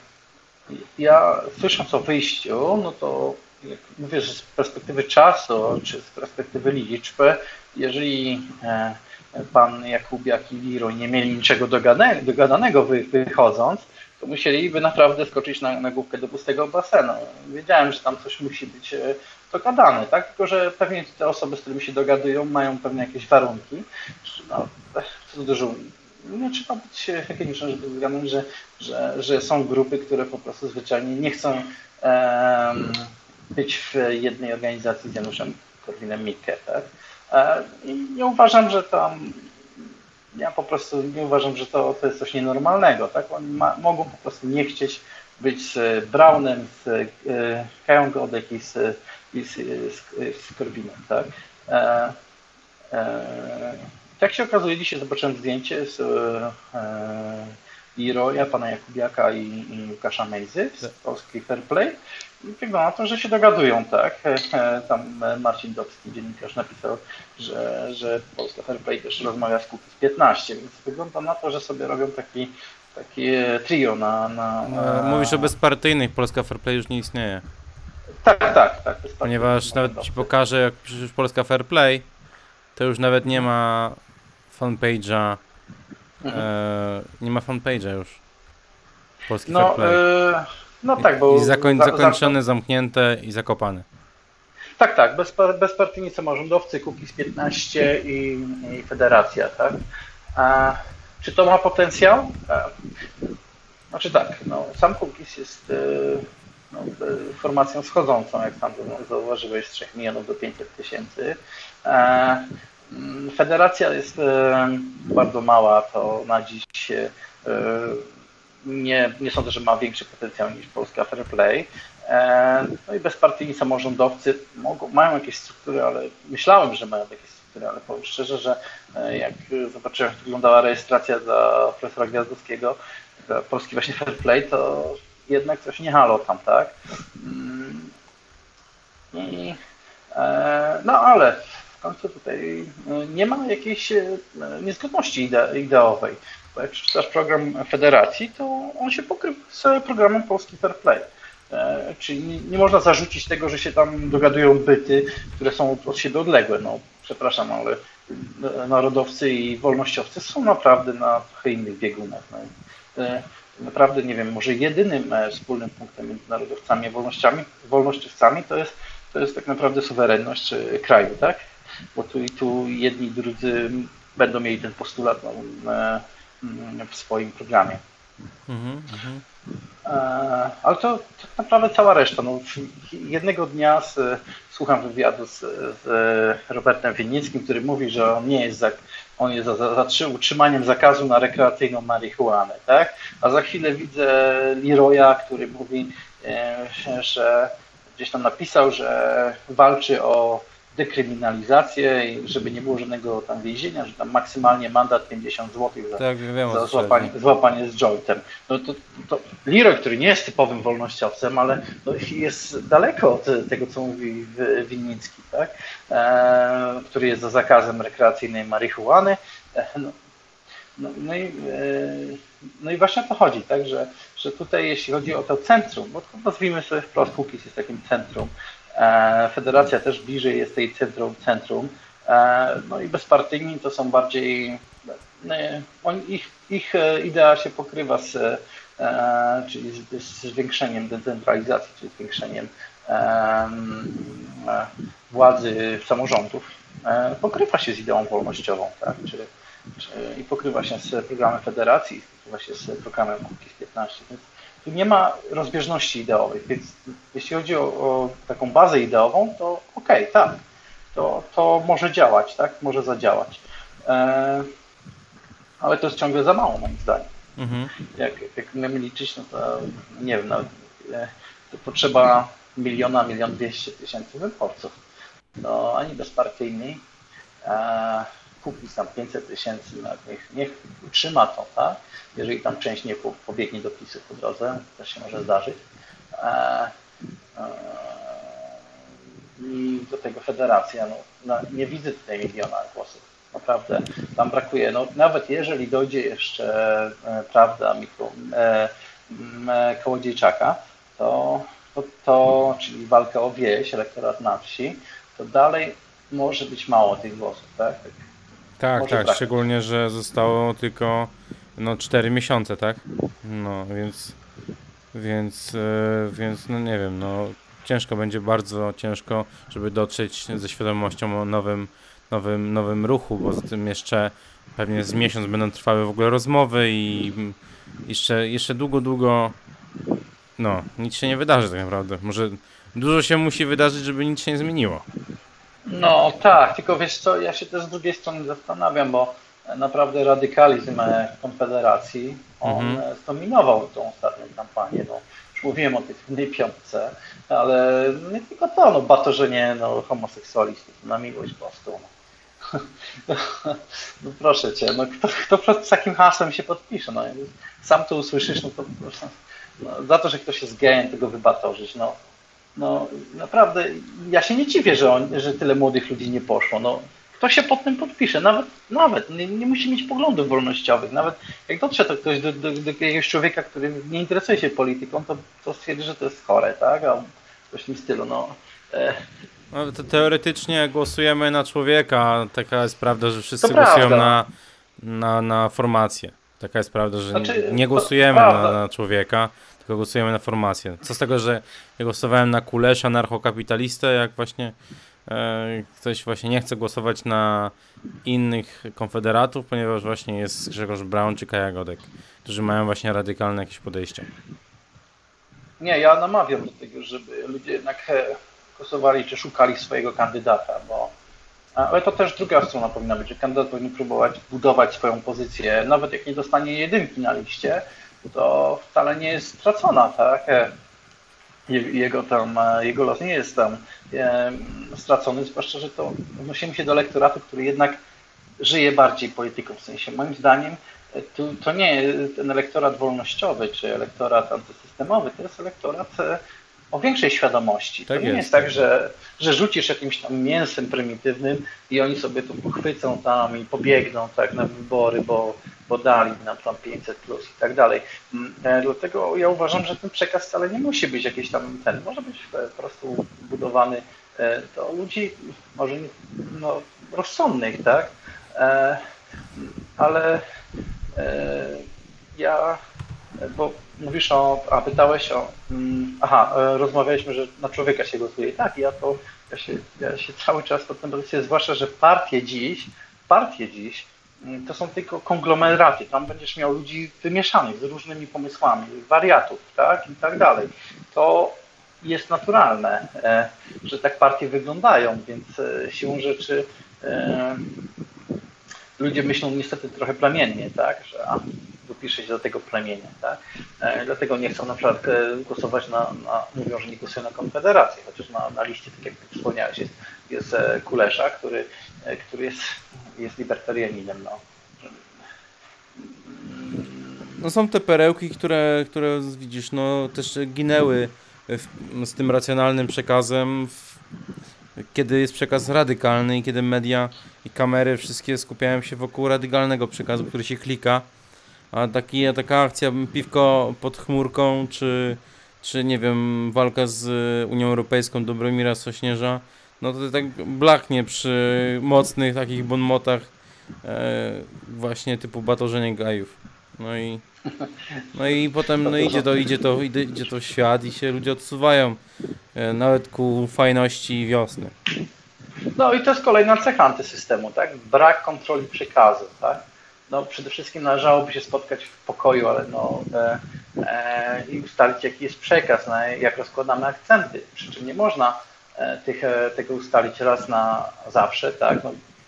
ja słysząc o wyjściu, no to jak mówię, że z perspektywy czasu, czy z perspektywy liczby, jeżeli e, pan Jakubiak i Leroy nie mieli niczego dogadanego, dogadanego wy, wychodząc, to musieliby naprawdę skoczyć na, na główkę do pustego basenu. Wiedziałem, że tam coś musi być e, dogadane, tak? Tylko że pewnie te osoby, z którymi się dogadują, mają pewnie jakieś warunki. No, co dużo, nie trzeba być hygienicznym, żeby zgadnąć, że, że, że są grupy, które po prostu zwyczajnie nie chcą em, być w jednej organizacji z Januszem Korwinem-Mikke, tak? E, I nie uważam, że tam, ja po prostu nie uważam, że to, to jest coś nienormalnego, tak? Oni ma, mogą po prostu nie chcieć być z Brownem, z e, Kają Godek i z, i z, z, z Korwinem, tak? E, e, Jak się okazuje, dzisiaj zobaczyłem zdjęcie z e, Leroya, pana Jakubiaka i, i Łukasza Mejzy z Polskiej Fair Play i wygląda na to, że się dogadują, tak? E, tam Marcin Dobski, dziennikarz, napisał, że, że Polska Fair Play też rozmawia z Kukiz piętnaście, więc wygląda na to, że sobie robią taki, takie trio na... na, na... Mówisz o bezpartyjnych, Polska Fair Play już nie istnieje. Tak, tak, tak. Ponieważ nawet ci pokażę, jak piszesz Polska Fair Play, to już nawet nie ma fanpage'a, Mhm. e, nie ma fanpage'a już. Polski No, Fair Play. e, no tak, bo... I zakoń, za- zakończone, zamknięte i zakopane. Tak, tak, bezpa- bezpartyjni samorządowcy, Kukiz piętnaście i, i Federacja, tak? A czy to ma potencjał? A, znaczy tak, no, sam Kukiz jest e, no, e, formacją wschodzącą, jak sam zauważyłeś, z trzech milionów do pięciuset tysięcy. E, mm, Federacja jest e, bardzo mała, to na dziś e, nie, nie sądzę, że ma większy potencjał niż Polska Fair Play. E, No i bezpartyjni samorządowcy mogą, mają jakieś struktury, ale myślałem, że mają jakieś struktury, ale powiem szczerze, że e, jak zobaczyłem, jak wyglądała rejestracja dla profesora Gwiazdowskiego, dla Polski właśnie Fair Play, to jednak coś nie halo tam, tak? Mm, I, e, no ale w końcu tutaj e, nie ma jakiejś e, niezgodności ide, ideowej. Bo jak przeczytasz program Federacji, to on się pokrywa z programem Polski Fair Play. E, Czyli nie, nie można zarzucić tego, że się tam dogadują byty, które są od siebie odległe. No, przepraszam, ale narodowcy i wolnościowcy są naprawdę na trochę innych biegunach. No. E, Naprawdę nie wiem, może jedynym e, wspólnym punktem między narodowcami a wolnościami, wolnościowcami to jest, to jest tak naprawdę suwerenność e, kraju, tak? Bo tu i tu jedni i drudzy będą mieli ten postulat no, e, w swoim programie. Mhm, mhm. E, Ale to tak naprawdę cała reszta. No, jednego dnia z, słucham wywiadu z, z Robertem Winnickim, który mówi, że on nie jest za, on jest za, za, za utrzymaniem zakazu na rekreacyjną marihuanę, tak? A za chwilę widzę Leroya, który mówi, e, że gdzieś tam napisał, że walczy o dekryminalizację i żeby nie było żadnego tam więzienia, że tam maksymalnie mandat pięćdziesiąt złotych za, Tak, wiem, za o co złapanie, chodzi. złapanie z jointem. No to, to Leroy, który nie jest typowym wolnościowcem, ale no jest daleko od tego, co mówi Winnicki, tak? E, który jest za zakazem rekreacyjnej marihuany. E, no, no, no, i, e, no i właśnie o to chodzi, tak? że, że tutaj jeśli chodzi o to centrum, bo to nazwijmy sobie wprost, Kukiz jest takim centrum, e, Federacja też bliżej jest tej centrum, centrum. E, no i bezpartyjni to są bardziej, e, on, ich, ich idea się pokrywa z, e, czyli z, z zwiększeniem decentralizacji, czyli zwiększeniem e, e, władzy samorządów, e, pokrywa się z ideą wolnościową, tak? Czyli i pokrywa się z programem Federacji, pokrywa się z programem Kukiz piętnaście. Więc tu nie ma rozbieżności ideowej, więc jeśli chodzi o, o taką bazę ideową, to okej, okay, tak, to, to może działać, tak, może zadziałać. E, ale to jest ciągle za mało moim zdaniem. Mhm. Jak, jak mamy liczyć, no to nie wiem, nawet, to potrzeba miliona, milion dwieście tysięcy wyborców. No ani bezpartyjni, e, kupi tam pięćset tysięcy, no, niech, niech utrzyma to, tak? Jeżeli tam część nie pobiegnie do PiSu po drodze, to się może zdarzyć. E, e, I do tego federacja, no, no, nie widzę tutaj miliona głosów, naprawdę, tam brakuje, no, nawet jeżeli dojdzie jeszcze, e, prawda, mikro, e, e, Kołodziejczaka, to, to, to, czyli walka o wieś, elektorat na wsi, to dalej może być mało tych głosów, tak? Tak, Może tak, brakać. szczególnie, że zostało tylko no cztery miesiące, tak? No, więc więc yy, więc no nie wiem, no ciężko będzie, bardzo ciężko, żeby dotrzeć ze świadomością o nowym nowym nowym ruchu, bo za tym jeszcze pewnie z miesiąc będą trwały w ogóle rozmowy i jeszcze jeszcze długo, długo no, nic się nie wydarzy tak naprawdę. Może dużo się musi wydarzyć, żeby nic się nie zmieniło. No tak, tylko wiesz co, ja się też z drugiej strony zastanawiam, bo naprawdę radykalizm e, Konfederacji, on Mhm. e, zdominował tą ostatnią kampanię, no, już mówiłem o tej słynnej piątce, ale nie tylko to, no batorzenie no, homoseksualistów, na miłość boską. No, no proszę cię, no kto, kto pod takim hasłem się podpisze, no jak sam to usłyszysz, no to proszę, no, za to, że ktoś jest gejem, tego wybatorzyć, no. No naprawdę, ja się nie dziwię, że, on, że tyle młodych ludzi nie poszło. No, kto się pod tym podpisze? Nawet, nawet nie, nie musi mieć poglądów wolnościowych. Nawet jak dotrze to ktoś do, do, do jakiegoś człowieka, który nie interesuje się polityką, to, to stwierdzi, że to jest chore, tak? A coś w tym stylu, no. E, No, to teoretycznie głosujemy na człowieka, a taka jest prawda, że wszyscy to głosują prawda. na, na, na formację. Taka jest prawda, że Znaczy, nie to głosujemy na, prawda. na człowieka, tylko głosujemy na formację. Co z tego, że ja głosowałem na Kulesza, anarchokapitalistę, jak właśnie e, ktoś właśnie nie chce głosować na innych konfederatów, ponieważ właśnie jest Grzegorz Braun czy Kaja Godek, którzy mają właśnie radykalne jakieś podejście. Nie, ja namawiam do tego, żeby ludzie jednak e, głosowali czy szukali swojego kandydata, bo ale to też druga strona powinna być, że kandydat powinien próbować budować swoją pozycję, nawet jak nie dostanie jedynki na liście, to wcale nie jest stracona, tak? E, Je- Jego tam, e, jego los nie jest tam e, stracony, zwłaszcza, że to odnosimy się do elektoratu, który jednak żyje bardziej polityką, w sensie moim zdaniem e, to, to nie jest ten elektorat wolnościowy czy elektorat antysystemowy, to jest elektorat e, o większej świadomości. To Tak nie jest, jest tak, tak. że, że rzucisz jakimś tam mięsem prymitywnym i oni sobie tu pochwycą tam i pobiegną tak na wybory, bo, bo dali nam tam pięćset plus i tak dalej. Mm, e, Dlatego ja uważam, że ten przekaz wcale nie musi być jakiś tam ten, może być e, po prostu budowany e, do ludzi może nie, no, rozsądnych, tak? E, Ale e, ja, bo mówisz o, a pytałeś o, mm, aha, e, rozmawialiśmy, że na człowieka się głosuje. Tak, ja to, ja się, ja się cały czas pod tym pozycję, zwłaszcza, że partie dziś, partie dziś mm, to są tylko konglomeraty, tam będziesz miał ludzi wymieszanych z różnymi pomysłami, wariatów, tak, i tak dalej. To jest naturalne, e, że tak partie wyglądają, więc e, siłą rzeczy e, ludzie myślą niestety trochę plemiennie, tak, że a, dopisze się do tego plemienia, tak. E, dlatego nie chcą na przykład e, głosować na, na, mówią, że nie głosują na Konfederację, chociaż na, na liście, tak jak ty wspomniałeś, jest, jest e, Kulesza, który, e, który jest, jest libertarianinem, no. No są te perełki, które, które widzisz, no też ginęły w, z tym racjonalnym przekazem, w, kiedy jest przekaz radykalny i kiedy media i kamery wszystkie skupiają się wokół radykalnego przekazu, który się klika, a taki, a taka akcja piwko pod chmurką, czy, czy nie wiem, walka z Unią Europejską Dobromira Sośnierza, no to tak blaknie przy mocnych takich bonmotach e, właśnie typu batorzenie gajów. No i no i potem no idzie to, idzie to, idzie, idzie to w świat i się ludzie odsuwają e, nawet ku fajności wiosny. No i to jest kolejna cecha antysystemu, tak? Brak kontroli przekazu, tak? No przede wszystkim należałoby się spotkać w pokoju, ale no e, e, i ustalić jaki jest przekaz, no, jak rozkładamy akcenty, przy czym nie można e, tych, e, tego ustalić raz na zawsze, tak? No,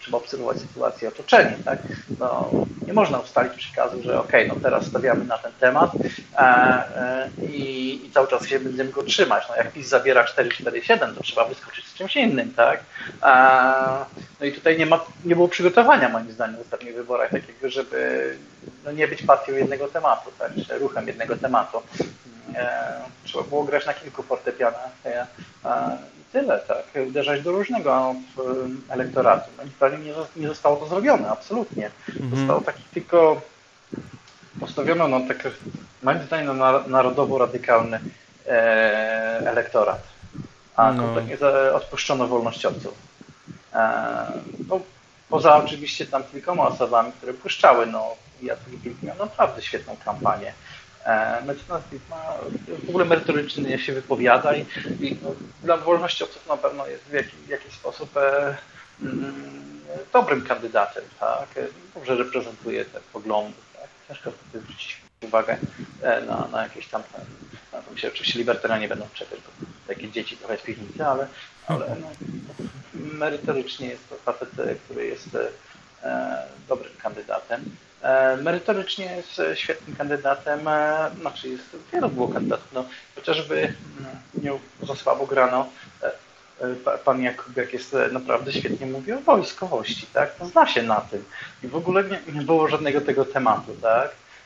trzeba obserwować sytuację, otoczenie, tak? No, nie można ustalić przekazu, że okej, okay, no teraz stawiamy na ten temat e, e, i, i cały czas się będziemy go trzymać. No jak PiS zabiera cztery cztery siedem, to trzeba wyskoczyć z czymś innym, tak? E, no i tutaj nie ma, nie było przygotowania moim zdaniem w ostatnich wyborach takiego, żeby no, nie być partią jednego tematu, tak? Czy ruchem jednego tematu. E, trzeba było grać na kilku fortepianach. E, e, Tyle, tak, uderzać do różnego elektoratu. Moim zdaniem nie, nie zostało to zrobione, absolutnie. Mhm. Zostało takich tylko, postawiono no, tak, moim zdaniem na narodowo-radykalny e, elektorat, a no. kompletnie za, odpuszczono wolnościowców. E, no, poza oczywiście tam kilkoma osobami, które puszczały, no Jacek Wilk miał naprawdę świetną kampanię. Mecenas ma w ogóle merytorycznie się wypowiada i, i no, dla wolnościowców na pewno jest w jakiś, jakiś sposób e, mm, dobrym kandydatem, tak? Dobrze reprezentuje te poglądy, tak? Ciężko wtedy zwrócić uwagę na, na jakieś tam, na to się oczywiście libertarianie będą czepiać, bo takie dzieci trochę z piwnicy, ale, ale no, merytorycznie jest to facet, który jest e, dobrym kandydatem. Merytorycznie jest świetnym kandydatem, znaczy jest wielu było kandydatów, no, chociażby nie za słabo grano, pan Jakubiak jest naprawdę świetnie mówi o wojskowości, tak, to zna się na tym i w ogóle nie, nie było żadnego tego tematu, tak,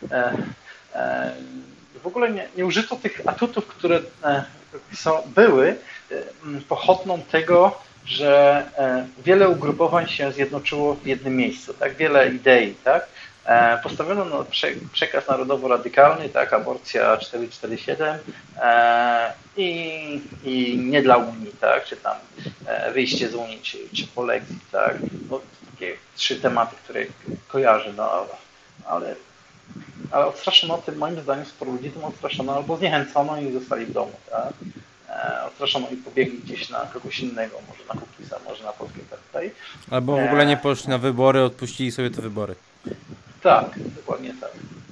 w ogóle nie, nie użyto tych atutów, które są, były pochodną tego, że wiele ugrupowań się zjednoczyło w jednym miejscu, tak, wiele idei, tak. Postawiono no, przekaz narodowo-radykalny, tak, aborcja cztery cztery siedem e, i, i nie dla Unii, tak, czy tam e, wyjście z Unii, czy, czy polexit, tak, no, takie trzy tematy, które kojarzę, no, ale, ale odstraszono tym, moim zdaniem, sporo ludzi tym odstraszono albo zniechęcono i zostali w domu, tak. E, odstraszono i pobiegli gdzieś na kogoś innego, może na Kukisa, może na Polskę P S P. Albo w ogóle nie poszli na wybory, odpuścili sobie te wybory. Tak, dokładnie tak.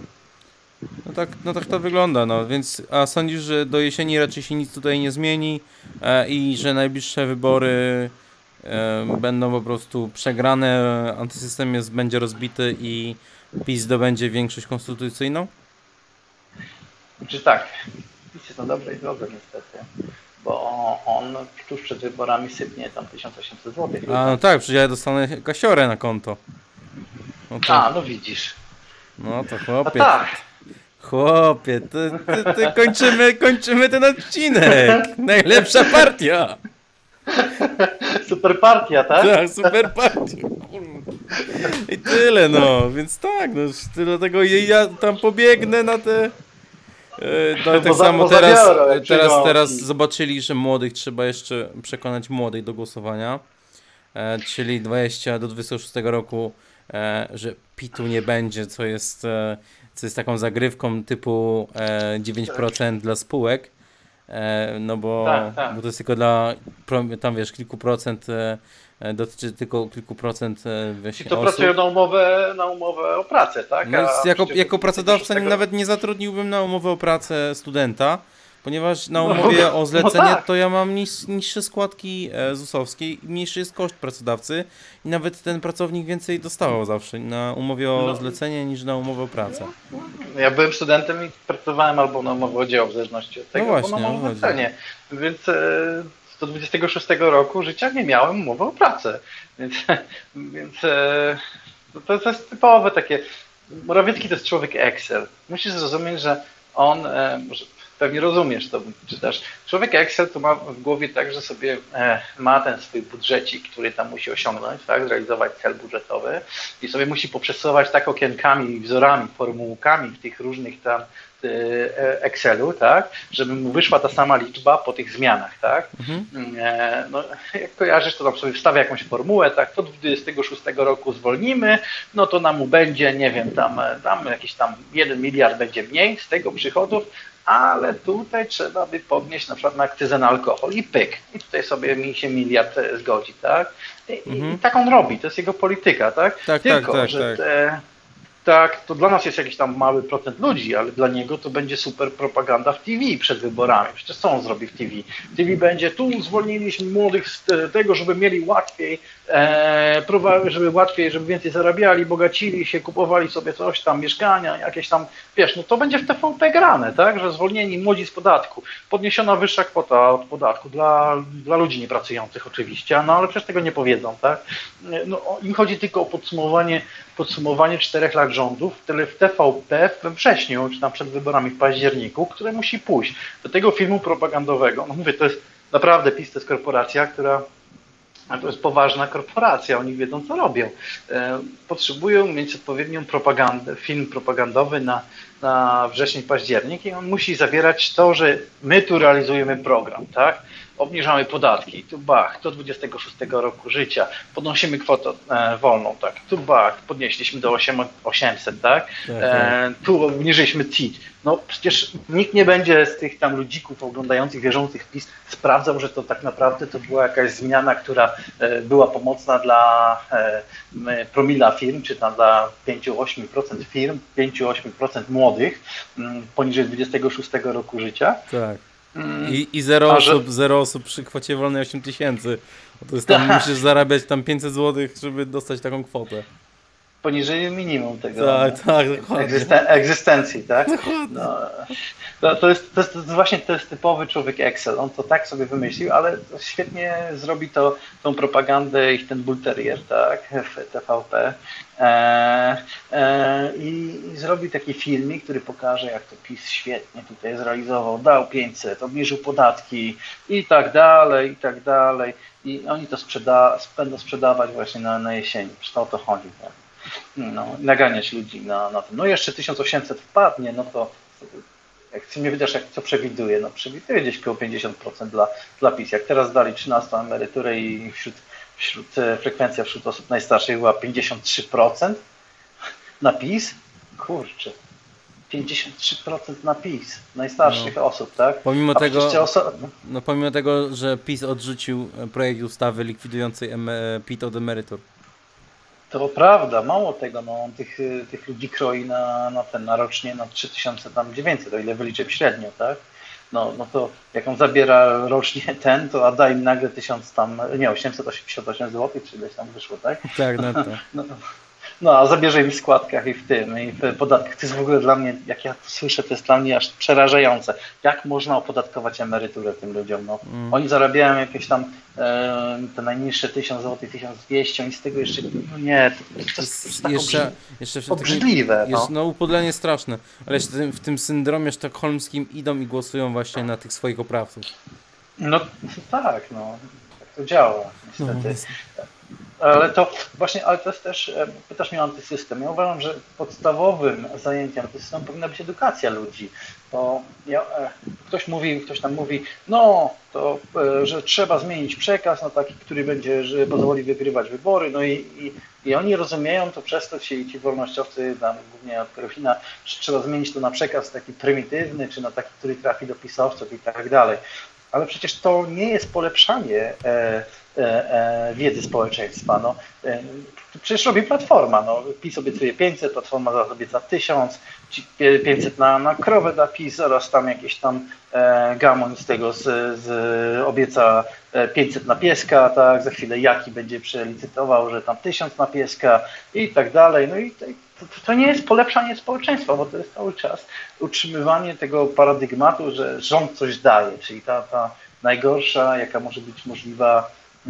No tak, no tak to wygląda, no więc a sądzisz, że do jesieni raczej się nic tutaj nie zmieni e, i że najbliższe wybory e, będą po prostu przegrane, antysystem jest, będzie rozbity i PiS zdobędzie większość konstytucyjną? Znaczy tak, PiS jest na dobrej drodze niestety, bo on tuż przed wyborami sypnie tam tysiąc osiemset złotych. A no tak, przecież ja dostanę kasiorę na konto. No to... A, no widzisz. No to chłopie. No tak. Chłopie, to, to, to kończymy, kończymy ten odcinek. Najlepsza partia. Super partia, tak? Tak, super partia. I tyle, no. Więc tak, no. Dlatego ja tam pobiegnę na te... No, no tak samo teraz, teraz, teraz zobaczyli, że młodych trzeba jeszcze przekonać młodych do głosowania. E, czyli dwudziestego do dwudziestego szóstego roku, e, że pitu nie będzie, co jest, e, co jest taką zagrywką typu e, dziewięć procent dla spółek, e, no bo, tak, tak. bo to jest tylko dla, tam wiesz, kilku procent, e, dotyczy tylko kilku procent e, wiesz, I to osób. pracują na umowę, na umowę o pracę, tak? No, jako, jako pracodawca tego... nawet nie zatrudniłbym na umowę o pracę studenta, ponieważ na umowie no, o zlecenie no tak. to ja mam niż, niższe składki e, zusowskie i mniejszy jest koszt pracodawcy i nawet ten pracownik więcej dostawał zawsze na umowie o no. zlecenie niż na umowę o pracę. Ja byłem studentem i pracowałem albo na umowę o dzieło w zależności od tego, no właśnie, albo na umowę o zlecenie. Więc e, do dwudziestego szóstego roku życia nie miałem umowy o pracę. Więc, więc e, to, to jest typowe takie. Morawiecki to jest człowiek Excel. Musisz zrozumieć, że on e, może pewnie rozumiesz to, czytasz. Człowiek Excel to ma w głowie tak, że sobie e, ma ten swój budżecik, który tam musi osiągnąć, tak, zrealizować cel budżetowy i sobie musi poprzesuwać tak okienkami, wzorami, formułkami w tych różnych tam e, Excelu, tak, żeby mu wyszła ta sama liczba po tych zmianach, tak. Mhm. E, no, jak kojarzysz, to tam sobie wstawia jakąś formułę, tak, to dwudziestego szóstego roku zwolnimy, no to nam mu będzie, nie wiem, tam, tam jakiś tam jeden miliard będzie mniej z tego przychodów, ale tutaj trzeba by podnieść na przykład na akcyzę na alkohol i pyk. I tutaj sobie mi się miliard zgodzi, tak? I, mhm. i tak on robi, to jest jego polityka, tak? tak Tylko, tak, tak, że tak. Te, tak, to dla nas jest jakiś tam mały procent ludzi, ale dla niego to będzie super propaganda w T V przed wyborami. Przecież co on zrobi w T V? W T V będzie, tu zwolniliśmy młodych z tego, żeby mieli łatwiej, e, żeby łatwiej, żeby więcej zarabiali, bogacili się, kupowali sobie coś tam, mieszkania, jakieś tam, wiesz, no to będzie w T V P grane, tak, że zwolnieni młodzi z podatku, podniesiona wyższa kwota od podatku dla, dla ludzi niepracujących oczywiście, no ale przecież tego nie powiedzą, tak. No, im chodzi tylko o podsumowanie, podsumowanie czterech lat rządów w T V P we wrześniu, czy tam przed wyborami w październiku, które musi pójść do tego filmu propagandowego. No mówię, to jest naprawdę PiS, to jest korporacja, która, to jest poważna korporacja, oni wiedzą co robią. Potrzebują mieć odpowiednią propagandę, film propagandowy na, na wrzesień, październik i on musi zawierać to, że my tu realizujemy program, tak? Obniżamy podatki, tu bach, do dwudziestego szóstego roku życia, podnosimy kwotę e, wolną, tak, tu bach, podnieśliśmy do osiemset, tak, tak, e, tu obniżyliśmy C I T. No przecież nikt nie będzie z tych tam ludzików oglądających, wierzących w PiS sprawdzał, że to tak naprawdę to była jakaś zmiana, która e, była pomocna dla e, promila firm, czy tam dla pięć do ośmiu procent firm, pięć do ośmiu procent młodych m, poniżej dwudziestego szóstego roku życia. Tak. I, i zero, A, osób, że... zero osób przy kwocie wolnej osiem tysięcy. To jest tam, musisz zarabiać tam pięćset złotych, żeby dostać taką kwotę. Poniżej minimum tego. Tak, tak, dokładnie. Egzysten egzystencji, tak? Dokładnie. No, to, to, jest, to, jest, to jest właśnie to jest typowy człowiek Excel. On to tak sobie wymyślił, ale świetnie zrobi to tą propagandę i ten bull terrier, tak? W T V P. E, e, i, I zrobi taki filmik, który pokaże, jak to PiS świetnie tutaj zrealizował, dał pięćset, obniżył podatki i tak dalej, i tak dalej. I oni to sprzeda będą sprzedawać właśnie na, na jesieni. Przecież to o to chodzi, tak? No, naganiać ludzi na, na tym. No jeszcze tysiąc osiemset wpadnie, no to jak mnie wydasz, jak co przewiduje, no przewiduje gdzieś około pięćdziesiąt procent dla, dla PiS. Jak teraz dali trzynastą emeryturę i wśród, wśród frekwencja wśród osób najstarszych była pięćdziesiąt trzy procent na PiS, kurczę, pięćdziesiąt trzy procent na PiS, najstarszych no. osób, tak? Pomimo A tego, oso no pomimo tego, że PiS odrzucił projekt ustawy likwidującej P I T od emerytur. To prawda, mało tego, no, on tych, tych ludzi kroi na, na ten, na rocznie na trzy tysiące dziewięćset, o ile wyliczę średnio, tak? No, no to jak on zabiera rocznie ten, to a da im nagle tysiąc tam, nie, osiemset osiemdziesiąt osiem złotych, czy ileś tam wyszło, tak? Tak, no to. No, no, a zabierze im w składkach i w tym, i w podatkach. To jest w ogóle dla mnie, jak ja to słyszę, to jest dla mnie aż przerażające. Jak można opodatkować emeryturę tym ludziom? No, mm. Oni zarabiają jakieś tam e, te najniższe tysiąc złotych, tysiąc dwieście, oni z tego jeszcze, no nie, to, to, to jest tak jeszcze, jeszcze w obrzydliwe. Jest, no upodlenie straszne, ale jeszcze w tym syndromie sztokholmskim idą i głosują właśnie na tych swoich oprawców. No tak, no, tak to działa niestety. No, ale to właśnie, ale to jest też, pytasz mnie o antysystem. Ja uważam, że podstawowym zajęciem antysystemem powinna być edukacja ludzi. Bo ja, ktoś mówi, ktoś tam mówi, no to, że trzeba zmienić przekaz na taki, który będzie, że pozwoli wygrywać wybory, no i, i, i oni rozumieją to przez to, ci, ci wolnościowcy, tam głównie od Korwina, że trzeba zmienić to na przekaz taki prymitywny, czy na taki, który trafi do pisowców i tak dalej. Ale przecież to nie jest polepszanie e, e, e, wiedzy społeczeństwa. No, e, przecież robi Platforma. No, PiS obiecuje pięćset, Platforma zaraz obieca tysiąc, pięćset na, na krowę da PiS, zaraz tam jakieś tam e, Gamon z tego z, z obieca pięćset na pieska, tak, za chwilę Jaki będzie przelicytował, że tam tysiąc na pieska i tak dalej. No i to, to nie jest polepszanie społeczeństwa, bo to jest cały czas utrzymywanie tego paradygmatu, że rząd coś daje, czyli ta, ta najgorsza, jaka może być możliwa,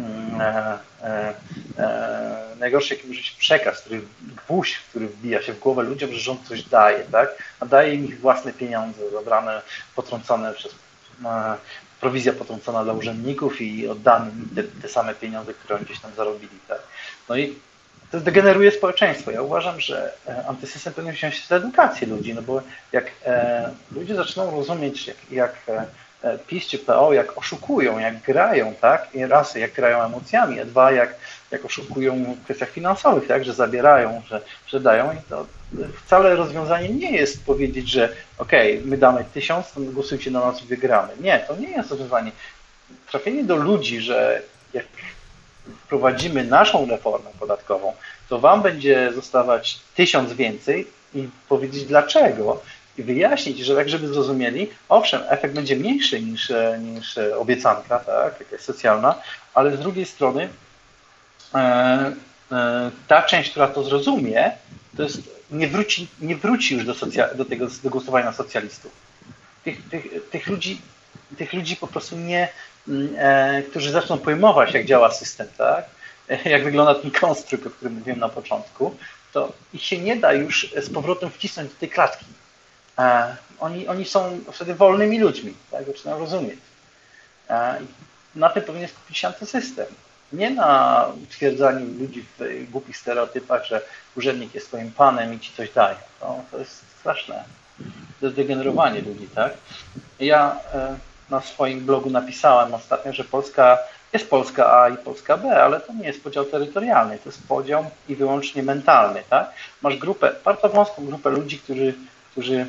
e, e, e, najgorszy jaki może być przekaz, który gwóźdź, który wbija się w głowę ludziom, że rząd coś daje, tak? A daje im ich własne pieniądze, zabrane, potrącone przez e, prowizja potrącona dla urzędników i oddane te, te same pieniądze, które oni gdzieś tam zarobili, tak? No i to degeneruje społeczeństwo. Ja uważam, że antysystem powinien wziąć się z edukacji ludzi, no bo jak e, ludzie zaczną rozumieć, jak, jak e, PiS czy P O, jak oszukują, jak grają, tak? I raz, jak grają emocjami, a dwa, jak, jak oszukują w kwestiach finansowych, tak? Że zabierają, że, że dają, i to wcale rozwiązanie nie jest powiedzieć, że okej, okay, my damy tysiąc, to głosujcie na nas i wygramy. Nie, to nie jest rozwiązanie. Trafienie do ludzi, że jak wprowadzimy naszą reformę podatkową, to wam będzie zostawać tysiąc więcej i powiedzieć dlaczego i wyjaśnić, że tak, żeby zrozumieli, owszem, efekt będzie mniejszy niż, niż obiecanka, tak, jakaś socjalna, ale z drugiej strony e, e, ta część, która to zrozumie, to jest, nie, wróci, nie wróci już do, socjal, do tego do głosowania na socjalistów. Tych, tych, tych, ludzi, tych ludzi po prostu nie, e, którzy zaczną pojmować, jak działa system, tak, jak wygląda ten konstrukt, o którym mówiłem na początku, to ich się nie da już z powrotem wcisnąć do tej klatki. E, oni, oni są wtedy wolnymi ludźmi, tak, zaczynają rozumieć. E, na tym powinien skupić się antysystem. Nie na utwierdzaniu ludzi w głupich stereotypach, że urzędnik jest swoim panem i ci coś daje. To, to jest straszne. To jest degenerowanie ludzi, tak? Ja e, na swoim blogu napisałem ostatnio, że Polska jest Polska A i Polska B, ale to nie jest podział terytorialny, to jest podział i wyłącznie mentalny, tak? Masz grupę, bardzo wąską grupę ludzi, którzy, którzy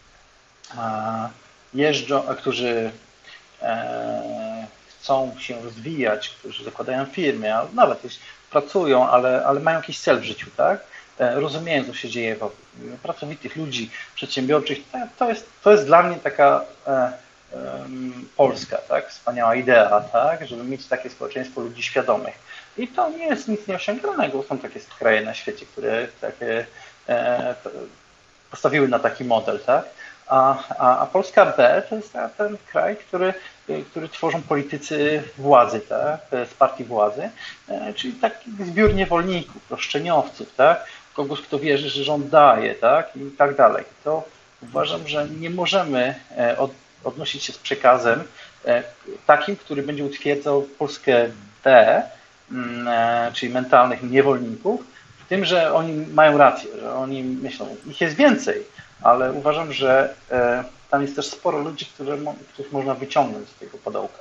a, jeżdżą, a, którzy e, chcą się rozwijać, którzy zakładają firmy, a nawet już pracują, ale, ale mają jakiś cel w życiu, tak? E, rozumieją, co się dzieje wokół pracowitych ludzi, przedsiębiorczych. To jest, to jest dla mnie taka e, Polska, tak? Wspaniała idea, tak? Żeby mieć takie społeczeństwo ludzi świadomych. I to nie jest nic nieosiągalnego. Są takie kraje na świecie, które takie, e, postawiły na taki model, tak? A, a, a Polska B to jest ten kraj, który, który tworzą politycy władzy, tak? Z partii władzy, e, czyli taki zbiór niewolników, roszczeniowców, tak? Kogoś, kto wierzy, że rząd daje, tak? I tak dalej. To uważam, że nie możemy od odnosić się z przekazem takim, który będzie utwierdzał Polskę B, czyli mentalnych niewolników, w tym, że oni mają rację, że oni myślą, ich jest więcej, ale uważam, że tam jest też sporo ludzi, które, których można wyciągnąć z tego pudełka.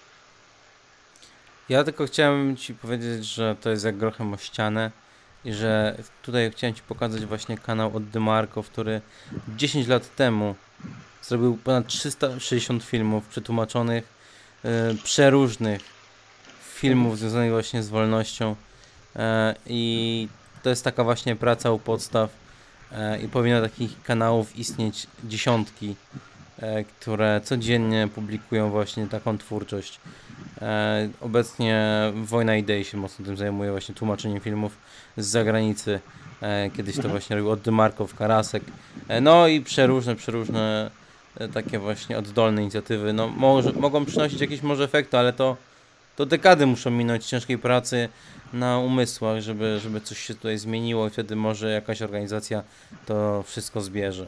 Ja tylko chciałem Ci powiedzieć, że to jest jak grochem o ścianę i że tutaj chciałem Ci pokazać właśnie kanał od DeMarco, który dziesięć lat temu zrobił ponad trzysta sześćdziesiąt filmów przetłumaczonych, yy, przeróżnych filmów związanych właśnie z wolnością yy, i to jest taka właśnie praca u podstaw yy, i powinno takich kanałów istnieć dziesiątki, yy, które codziennie publikują właśnie taką twórczość. Yy, obecnie Wojna Idei się mocno tym zajmuje, właśnie tłumaczeniem filmów z zagranicy. Yy, kiedyś to właśnie robił od DeMarco, Karasek, yy, no i przeróżne, przeróżne takie właśnie oddolne inicjatywy, no może, mogą przynosić jakieś może efekty, ale to, to dekady muszą minąć ciężkiej pracy na umysłach, żeby, żeby coś się tutaj zmieniło i wtedy może jakaś organizacja to wszystko zbierze.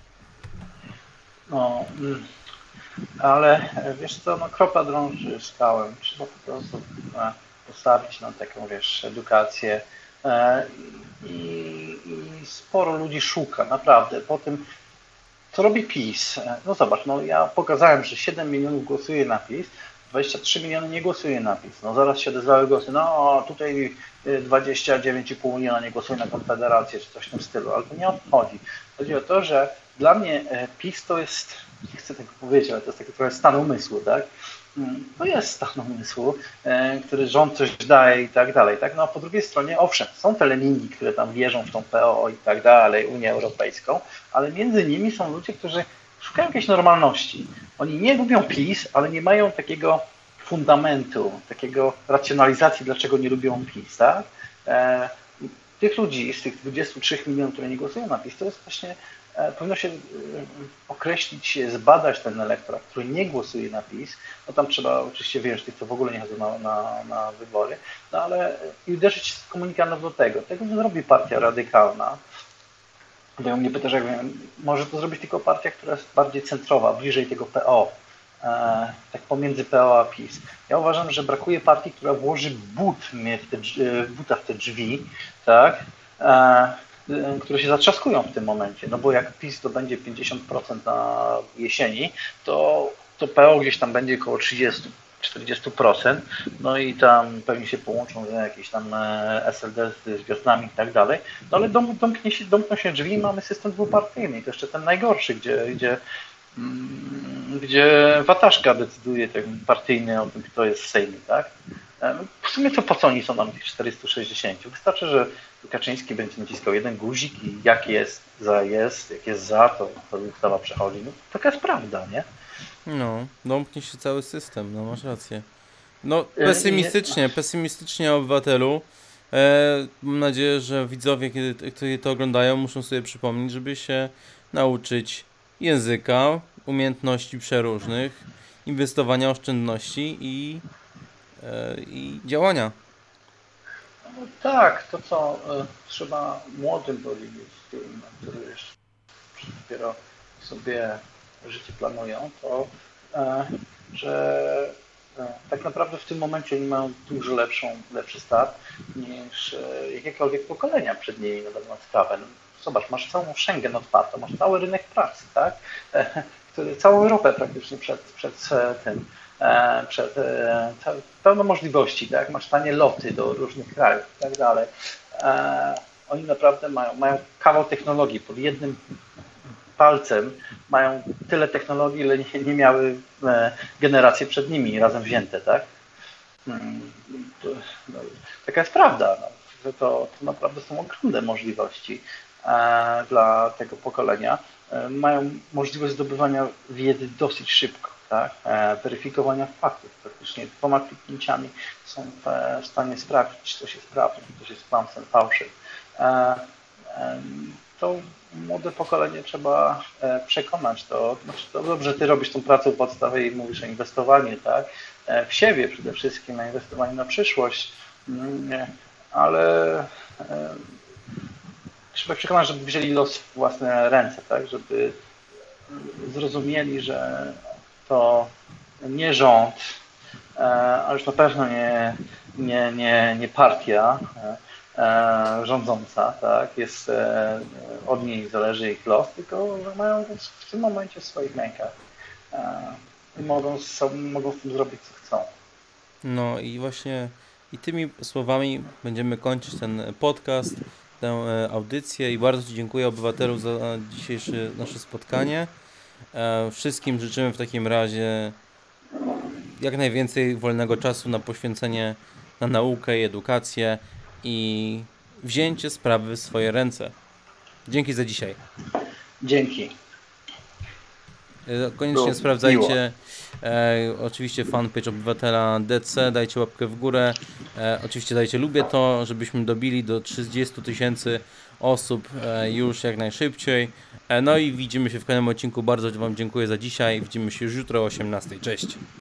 No, ale wiesz co, no kropla drąży skałę, trzeba po prostu postawić na taką, wiesz, edukację i, i sporo ludzi szuka, naprawdę, po tym co robi PiS? No zobacz, no ja pokazałem, że siedem milionów głosuje na PiS, dwadzieścia trzy miliony nie głosuje na PiS. No zaraz się odezwały głosy, no tutaj dwadzieścia dziewięć i pół miliona nie głosuje na Konfederację, czy coś w tym stylu, ale to nie odchodzi. Chodzi o to, że dla mnie PiS to jest, nie chcę tego powiedzieć, ale to jest taki trochę stan umysłu, tak? To jest stan umysłu, który rząd coś daje i tak dalej, tak? No a po drugiej stronie, owszem, są te leningi, które tam wierzą w tą P O i tak dalej, Unię Europejską, ale między nimi są ludzie, którzy szukają jakiejś normalności. Oni nie lubią PiS, ale nie mają takiego fundamentu, takiego racjonalizacji, dlaczego nie lubią PiS, tak? E, tych ludzi z tych dwudziestu trzech milionów, które nie głosują na PiS, to jest właśnie, e, powinno się e, określić, zbadać ten elektorat, który nie głosuje na PiS, no tam trzeba oczywiście wyjąć tych, co w ogóle nie chodzą na, na, na wybory, no ale i uderzyć z komunikatów do tego. Tego nie zrobi partia radykalna. Bo mnie pytasz, jak wiem, może to zrobić tylko partia, która jest bardziej centrowa, bliżej tego P O, e, tak pomiędzy P O a PiS. Ja uważam, że brakuje partii, która włoży but mnie w te, buta w te drzwi, tak, e, które się zatrzaskują w tym momencie, no bo jak PiS to będzie pięćdziesiąt procent na jesieni, to, to P O gdzieś tam będzie około trzydzieści do czterdziestu procent, no i tam pewnie się połączą jakieś tam S L D z wiosnami i tak dalej, no ale dom, domknie się, domkną się drzwi i mamy system dwupartyjny i to jeszcze ten najgorszy, gdzie, gdzie, gdzie wataszka decyduje ten partyjny o tym, kto jest w Sejmie, tak? W sumie to po co oni są nam tych czterysta sześćdziesiąt? Wystarczy, że Kaczyński będzie naciskał jeden guzik i jak jest za jest, jak jest za, to, to ustawa przechodzi. No, taka jest prawda, nie? No, domknie się cały system, no masz rację. No, pesymistycznie, pesymistycznie o obywatelu. E, mam nadzieję, że widzowie, kiedy, kiedy to oglądają, muszą sobie przypomnieć, żeby się nauczyć języka, umiejętności przeróżnych, inwestowania oszczędności i, e, i działania. No tak, to co y, trzeba młodym powiedzieć, tym, którzy jeszcze dopiero sobie życie planują, to y, że y, tak naprawdę w tym momencie oni mają dużo lepszą, lepszy start niż y, jakiekolwiek pokolenia przed nimi na pewno sprawę. No, zobacz, masz całą Schengen otwartą, masz cały rynek pracy, tak? Który, całą Europę praktycznie przed, przed tym. Przed pełno możliwości, tak? Masz tanie loty do różnych krajów i tak dalej. Oni naprawdę mają, mają kawał technologii. Pod jednym palcem mają tyle technologii, ile nie, nie miały generacje przed nimi razem wzięte, tak? To, no, taka jest prawda. No. To, to naprawdę są ogromne możliwości dla tego pokolenia. Mają możliwość zdobywania wiedzy dosyć szybko. Tak? Weryfikowania faktów. Praktycznie dwoma kliknięciami są w stanie sprawdzić, czy coś jest prawdą, czy coś jest kłamstwem, fałszem. To młode pokolenie trzeba przekonać. To, znaczy to dobrze, ty robisz tą pracę u podstawy i mówisz o inwestowaniu, tak? W siebie przede wszystkim, na inwestowanie na przyszłość, ale trzeba przekonać, żeby wzięli los w własne ręce, tak? Żeby zrozumieli, że to nie rząd, a już na pewno nie, nie, nie, nie partia rządząca, tak, jest, od niej zależy ich los, tylko że mają w tym momencie w swoich rękach i mogą, mogą z tym zrobić co chcą. No i właśnie i tymi słowami będziemy kończyć ten podcast, tę audycję i bardzo Ci dziękuję obywatelu za dzisiejsze nasze spotkanie. Wszystkim życzymy w takim razie jak najwięcej wolnego czasu na poświęcenie na naukę i edukację i wzięcie sprawy w swoje ręce. Dzięki za dzisiaj. Dzięki. Koniecznie Było sprawdzajcie e, oczywiście fanpage obywatela D C, dajcie łapkę w górę, e, oczywiście dajcie lubię to, żebyśmy dobili do trzydziestu tysięcy osób e, już jak najszybciej. E, no i widzimy się w kolejnym odcinku. Bardzo Wam dziękuję za dzisiaj. Widzimy się już jutro o osiemnastej. Cześć.